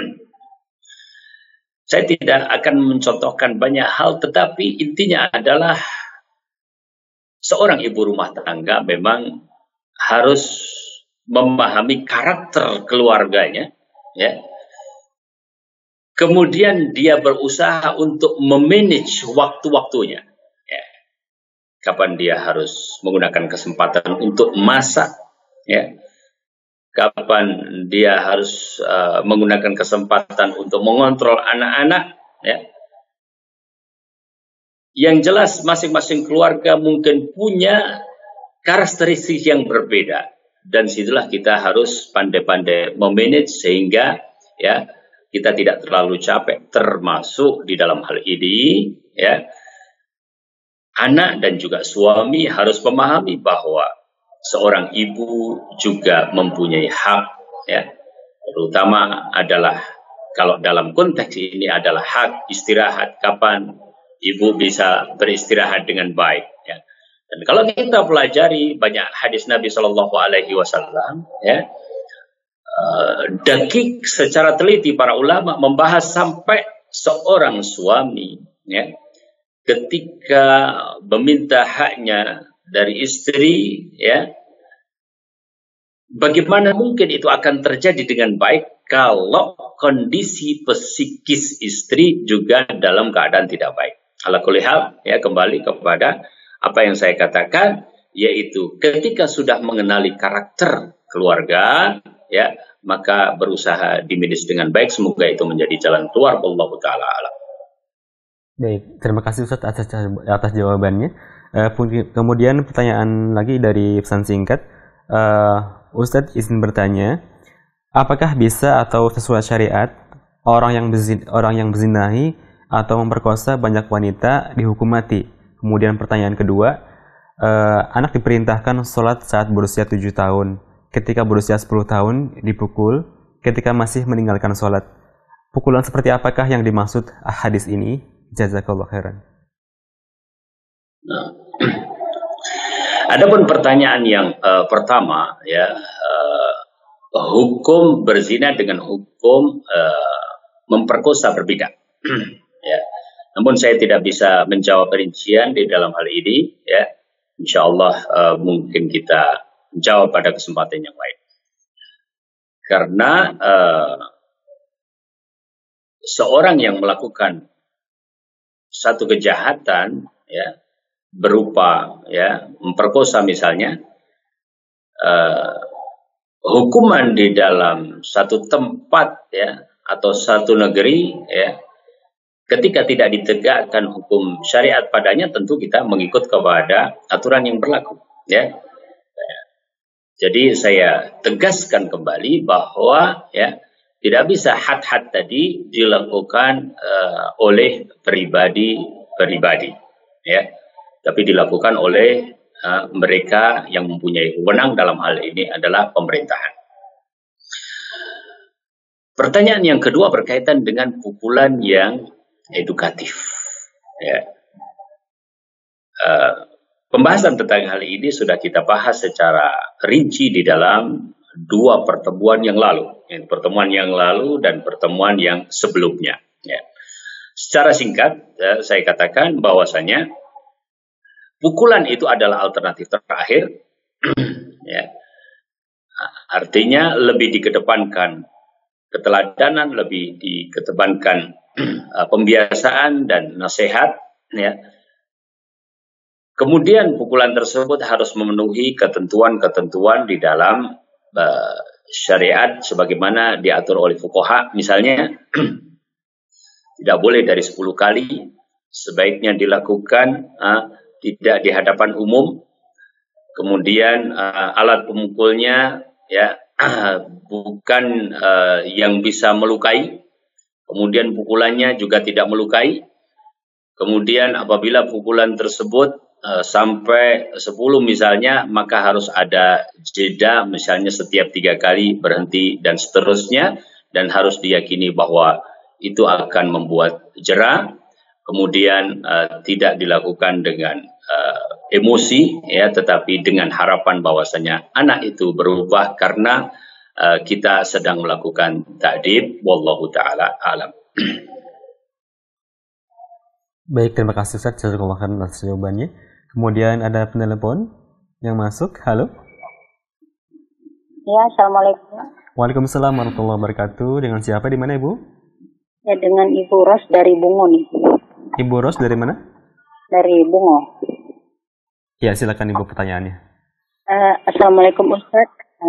Saya tidak akan mencontohkan banyak hal, tetapi intinya adalah seorang ibu rumah tangga memang harus memahami karakter keluarganya, ya. Kemudian dia berusaha untuk memanage waktu-waktunya. Ya. Kapan dia harus menggunakan kesempatan untuk masak, ya. Kapan dia harus menggunakan kesempatan untuk mengontrol anak-anak, ya. Yang jelas masing-masing keluarga mungkin punya karakteristik yang berbeda. Dan situlah kita harus pandai-pandai memanage sehingga, ya, kita tidak terlalu capek, termasuk di dalam hal ini, ya, anak dan juga suami harus memahami bahwa seorang ibu juga mempunyai hak, ya, terutama adalah kalau dalam konteks ini adalah hak istirahat, kapan ibu bisa beristirahat dengan baik, ya. Dan kalau kita pelajari banyak hadis Nabi Shallallahu Alaihi Wasallam, ya, dakik secara teliti para ulama membahas sampai seorang suami, ya, ketika meminta haknya dari istri, ya, bagaimana mungkin itu akan terjadi dengan baik kalau kondisi psikis istri juga dalam keadaan tidak baik. Ala kulli hal, ya, kembali kepada apa yang saya katakan, yaitu ketika sudah mengenali karakter keluarga, ya, maka berusaha dimanage dengan baik. Semoga itu menjadi jalan keluar. Wallahu ta'ala alam. Baik, terima kasih Ustaz atas jawabannya. Kemudian pertanyaan lagi dari pesan singkat. Ustadz izin bertanya, apakah bisa atau sesuai syariat orang yang berzinahi atau memperkosa banyak wanita dihukum mati? Kemudian pertanyaan kedua, anak diperintahkan sholat saat berusia 7 tahun, ketika berusia 10 tahun dipukul, ketika masih meninggalkan sholat. Pukulan seperti apakah yang dimaksud hadis ini? Jazakallah khairan. Nah, adapun pertanyaan yang pertama, ya, hukum berzina dengan hukum memperkosa berbeda. Ya. Namun saya tidak bisa menjawab perincian di dalam hal ini, ya. Insya Allah mungkin kita jawab pada kesempatan yang lain. Karena seorang yang melakukan satu kejahatan, ya, berupa, ya, memperkosa misalnya, hukuman di dalam satu tempat, ya, atau satu negeri, ya, ketika tidak ditegakkan hukum syariat padanya, tentu kita mengikut kepada aturan yang berlaku, ya. Jadi saya tegaskan kembali bahwa, ya, tidak bisa had-had tadi dilakukan oleh pribadi, ya, tapi dilakukan oleh mereka yang mempunyai wewenang dalam hal ini adalah pemerintahan. Pertanyaan yang kedua berkaitan dengan pukulan yang edukatif. Ya. Pembahasan tentang hal ini sudah kita bahas secara rinci di dalam 2 pertemuan yang lalu. pertemuan yang lalu dan pertemuan yang sebelumnya. Ya. Secara singkat, saya katakan bahwasanya pukulan itu adalah alternatif terakhir. Ya. Artinya lebih dikedepankan keteladanan, lebih dikedepankan pembiasaan dan nasihat. Ya. Kemudian pukulan tersebut harus memenuhi ketentuan-ketentuan di dalam syariat sebagaimana diatur oleh fuqaha. Misalnya tidak boleh dari 10 kali, sebaiknya dilakukan tidak di hadapan umum. Kemudian alat pemukulnya ya bukan yang bisa melukai. Kemudian pukulannya juga tidak melukai. Kemudian apabila pukulan tersebut sampai 10 misalnya, maka harus ada jeda, misalnya setiap 3 kali berhenti dan seterusnya, dan harus diyakini bahwa itu akan membuat jera. Kemudian tidak dilakukan dengan emosi, ya, tetapi dengan harapan bahwasanya anak itu berubah karena kita sedang melakukan ta'dib. Wallahu ta'ala alam. Baik, terima kasih Ustaz jazakallahu khairan atas jawabannya. Kemudian ada penelpon yang masuk. Halo. Ya, assalamualaikum. Waalaikumsalam warahmatullahi wabarakatuh. Dengan siapa, di mana Ibu? Ya, dengan Ibu Ros dari Bungo nih. Ibu Ros dari mana? Dari Bungo. Ya, silakan Ibu pertanyaannya. Assalamualaikum Ustaz.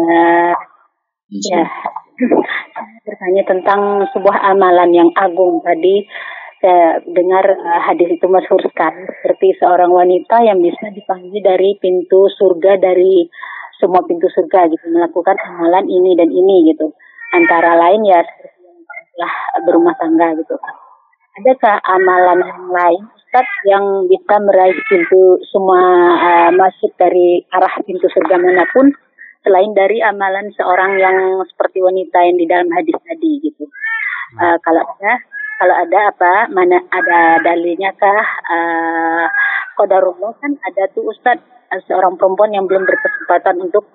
Ya, bertanya tentang sebuah amalan yang agung tadi. Saya dengar hadis itu masyhur sekali, seperti seorang wanita yang bisa dipanggil dari pintu surga, dari semua pintu surga gitu, melakukan amalan ini dan ini gitu. Antara lain ya seperti yang telah berumah tangga gitu. Adakah amalan yang lain Ustaz yang bisa meraih pintu semua masuk dari arah pintu surga manapun selain dari amalan seorang yang seperti wanita yang di dalam hadis tadi gitu. Kalau ada apa, mana ada dalilnya kah? Qadarullah kan ada tuh Ustaz, seorang perempuan yang belum berkesempatan untuk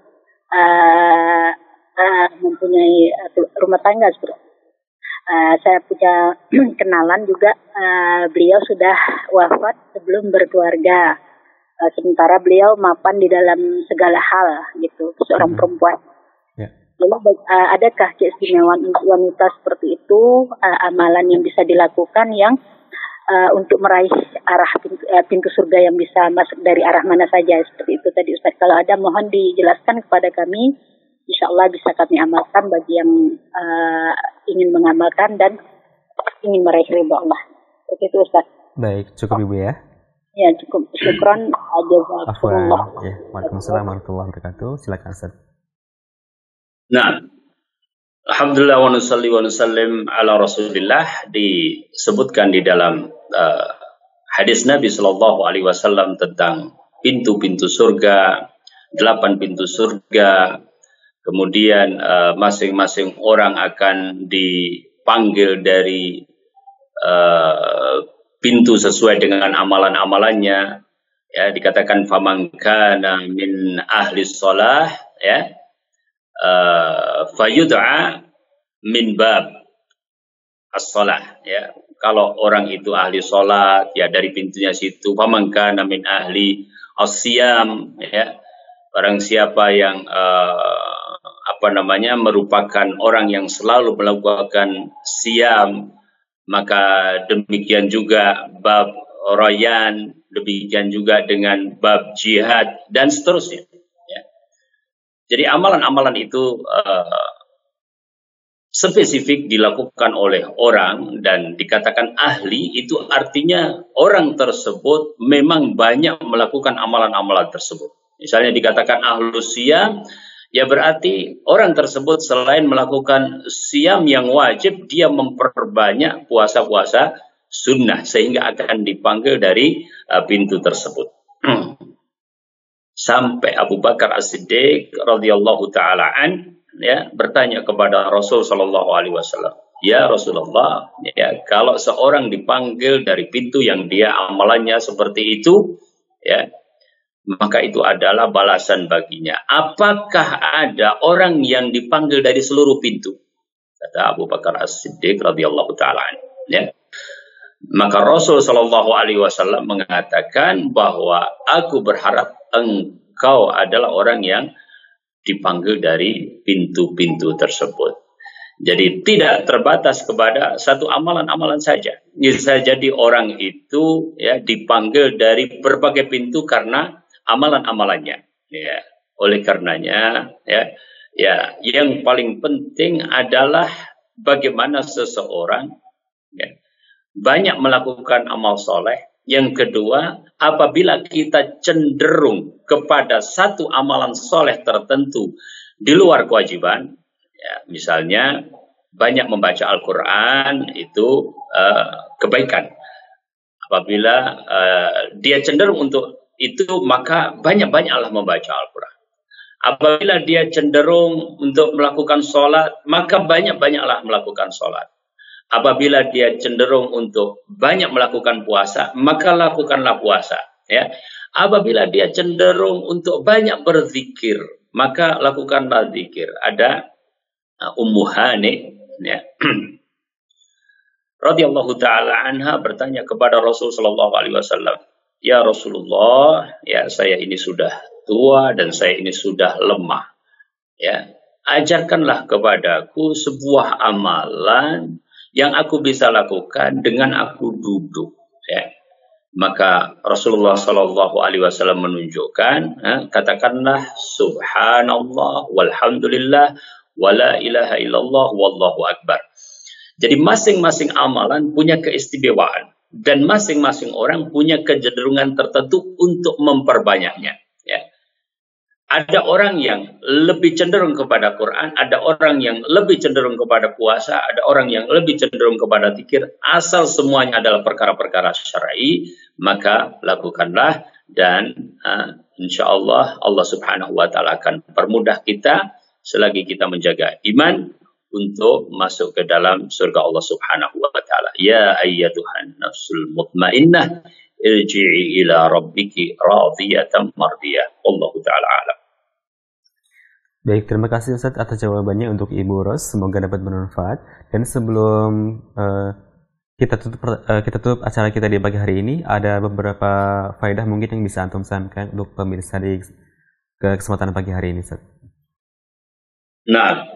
mempunyai rumah tangga seperti. Saya punya kenalan juga, beliau sudah wafat sebelum berkeluarga. Sementara beliau mapan di dalam segala hal gitu, seorang perempuan. Lalu adakah keistimewaan untuk wanita seperti itu, amalan yang bisa dilakukan yang untuk meraih arah pintu surga yang bisa masuk dari arah mana saja seperti itu tadi Ustaz. Kalau ada mohon dijelaskan kepada kami, insya Allah bisa kami amalkan bagi yang ingin mengamalkan dan ingin meraih ridha Allah. Seperti itu Ustaz. Baik, cukup Ibu ya. Ya, cukup. Syukron. Jazakumullah. Ya, waalaikumsalam warahmatullahi wabarakatuh. Silakan Ustaz. Nah, alhamdulillah wa nusalli wa nusallim ala Rasulillah, disebutkan di dalam hadis Nabi sallallahu alaihi wasallam tentang pintu-pintu surga, 8 pintu surga. Kemudian masing-masing orang akan dipanggil dari pintu sesuai dengan amalan-amalannya. Ya, dikatakan faman kana min ahli shalah, ya, fayud'a min bab as-shalah, ya. Kalau orang itu ahli salat, ya dari pintunya situ. Faman kana min ahli as-siyam, ya. Barang siapa yang merupakan orang yang selalu melakukan siam, maka demikian juga bab rayyan, demikian juga dengan bab jihad dan seterusnya. Jadi amalan-amalan itu spesifik dilakukan oleh orang dan dikatakan ahli, itu artinya orang tersebut memang banyak melakukan amalan-amalan tersebut. Misalnya dikatakan ahlus siyam, ya berarti orang tersebut selain melakukan siyam yang wajib, dia memperbanyak puasa-puasa sunnah sehingga akan dipanggil dari pintu tersebut. Sampai Abu Bakar As-Siddiq radhiyallahu taala an, ya, bertanya kepada Rasul sallallahu alaihi wasallam, "Ya Rasulullah, ya, kalau seorang dipanggil dari pintu yang dia amalannya seperti itu, ya, maka itu adalah balasan baginya. Apakah ada orang yang dipanggil dari seluruh pintu?" kata Abu Bakar As-Siddiq radhiyallahu taala anhu, ya. Maka Rasul sallallahu alaihi wasallam mengatakan bahwa aku berharap engkau adalah orang yang dipanggil dari pintu-pintu tersebut. Jadi tidak terbatas kepada satu amalan-amalan saja. Bisa jadi orang itu ya dipanggil dari berbagai pintu karena amalan-amalannya. Ya, oleh karenanya ya yang paling penting adalah bagaimana seseorang ya, banyak melakukan amal soleh. Yang kedua, apabila kita cenderung kepada satu amalan soleh tertentu di luar kewajiban, ya, misalnya banyak membaca Al-Quran itu kebaikan. Apabila dia cenderung untuk itu, maka banyak-banyaklah membaca Al-Quran. Apabila dia cenderung untuk melakukan sholat, maka banyak-banyaklah melakukan sholat. Apabila dia cenderung untuk banyak melakukan puasa, maka lakukanlah puasa. Ya. Apabila dia cenderung untuk banyak berzikir, maka lakukanlah zikir. Ada Ummu Hani, ya, radhiyallahu taala anha bertanya kepada Rasul sallallahu alaihi wasallam, ya Rasulullah, ya saya ini sudah tua dan saya ini sudah lemah. Ya, ajarkanlah kepadaku sebuah amalan yang aku bisa lakukan dengan aku duduk. Ya. Maka Rasulullah Sallallahu Alaihi Wasallam menunjukkan, katakanlah Subhanallah, walhamdulillah, wala ilaha illallah, wallahu akbar. Jadi masing-masing amalan punya keistimewaan dan masing-masing orang punya kecenderungan tertentu untuk memperbanyaknya. Ya. Ada orang yang lebih cenderung kepada Quran, ada orang yang lebih cenderung kepada puasa, ada orang yang lebih cenderung kepada zikir. Asal semuanya adalah perkara-perkara syar'i, maka lakukanlah dan insya Allah Allah Subhanahu wa taala akan permudah kita selagi kita menjaga iman untuk masuk ke dalam surga Allah Subhanahu wa taala. Ya ayyatuhan nafsul mutmainnah irji'i ila rabbiki radiyatan mardiyah. Wallahu taala alam. Baik, terima kasih Ustaz atas jawabannya untuk Ibu Ros. Semoga dapat bermanfaat. Dan sebelum kita tutup acara kita di pagi hari ini, ada beberapa faedah mungkin yang bisa antum sampaikan untuk pemirsa di kesempatan pagi hari ini, Ustaz. Nah,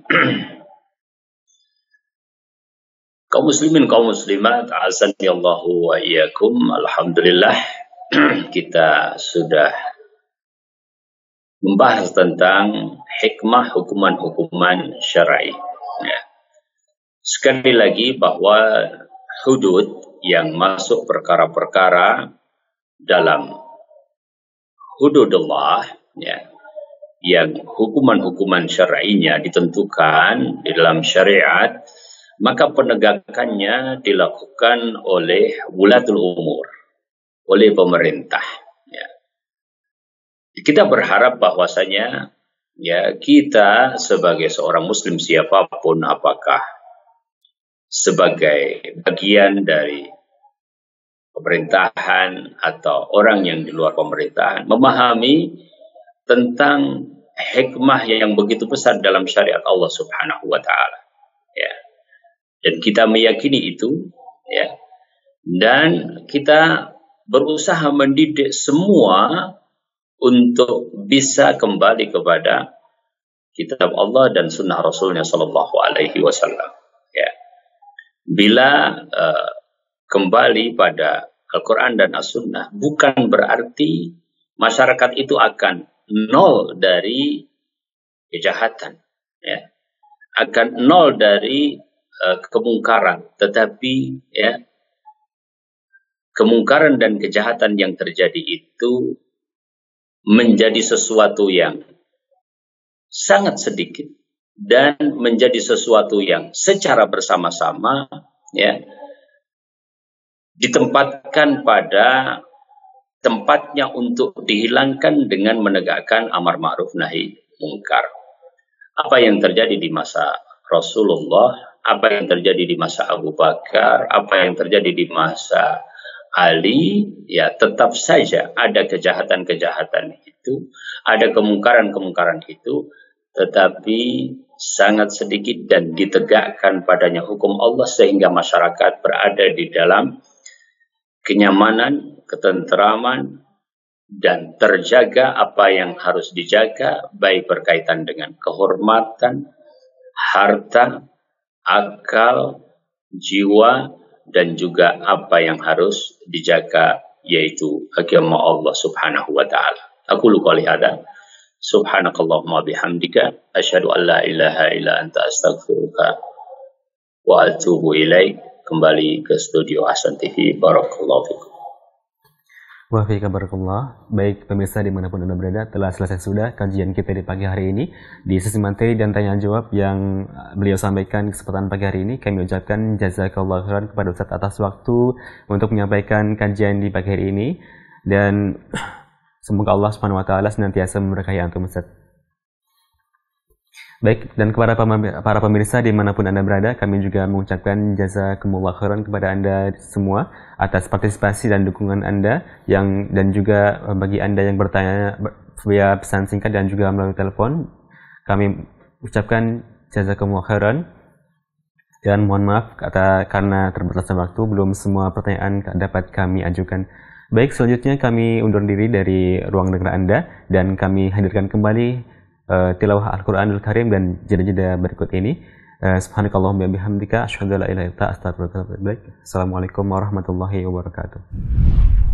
kaum muslimin, kaum muslimat, azani Allahu wa iyyakum. Alhamdulillah kita sudah membahas tentang hikmah hukuman-hukuman syar'i. Ya. Sekali lagi bahwa hudud yang masuk perkara-perkara dalam hududullah, ya, yang hukuman-hukuman syar'inya ditentukan di dalam syariat, maka penegakannya dilakukan oleh wulatul umur, oleh pemerintah. Ya. Kita berharap bahwasanya ya kita sebagai seorang muslim siapapun, apakah sebagai bagian dari pemerintahan atau orang yang di luar pemerintahan, memahami tentang hikmah yang begitu besar dalam syariat Allah Subhanahu wa taala. Ya. Dan kita meyakini itu, ya. Dan kita berusaha mendidik semua untuk bisa kembali kepada kitab Allah dan sunnah Rasulnya Sallallahu Alaihi Wasallam. Ya. Bila kembali pada Al-Quran dan As-Sunnah, bukan berarti masyarakat itu akan nol dari kejahatan, ya. Akan nol dari kemungkaran, tetapi ya kemungkaran dan kejahatan yang terjadi itu menjadi sesuatu yang sangat sedikit dan menjadi sesuatu yang secara bersama-sama ya ditempatkan pada tempatnya untuk dihilangkan dengan menegakkan amar ma'ruf nahi mungkar. Apa yang terjadi di masa Rasulullah, apa yang terjadi di masa Abu Bakar, apa yang terjadi di masa Ali, ya tetap saja ada kejahatan-kejahatan itu, ada kemungkaran-kemungkaran itu, tetapi sangat sedikit dan ditegakkan padanya hukum Allah sehingga masyarakat berada di dalam kenyamanan, ketenteraman, dan terjaga apa yang harus dijaga, baik berkaitan dengan kehormatan, harta, akal, jiwa, dan juga apa yang harus dijaga, yaitu agama Allah subhanahu wa ta'ala. Aku lupa lihada. Subhanakallahumma bihamdika asyhadu an la ilaha illa anta astaghfiruka wa atubu ilaik. Kembali ke studio Hasan TV. Barakallahu fikum. Wa fika barakallah. Baik pemirsa dimanapun Anda berada, telah selesai sudah kajian kita di pagi hari ini. Di sesi materi dan tanya jawab yang beliau sampaikan kesempatan pagi hari ini, kami ucapkan jazakallahu khairan kepada Ustaz atas waktu untuk menyampaikan kajian di pagi hari ini. Dan semoga Allah Subhanahu wa taala senantiasa memberkahi antum Ustaz. Baik, dan kepada para pemirsa dimanapun Anda berada, kami juga mengucapkan jazakumullah khairan kepada Anda semua atas partisipasi dan dukungan Anda dan juga bagi Anda yang bertanya via pesan singkat dan juga melalui telepon. Kami ucapkan jazakumullah khairan dan mohon maaf karena terbatasnya waktu belum semua pertanyaan dapat kami ajukan. Baik, selanjutnya kami undur diri dari ruang dengar Anda dan kami hadirkan kembali tilawah Al-Quranul Karim dan jeda-jeda berikut ini. Subhanakallahumma bihamdika asyhadu an la ilaha illa anta astaghfiruka wa atubu ilaik. Assalamualaikum warahmatullahi wabarakatuh.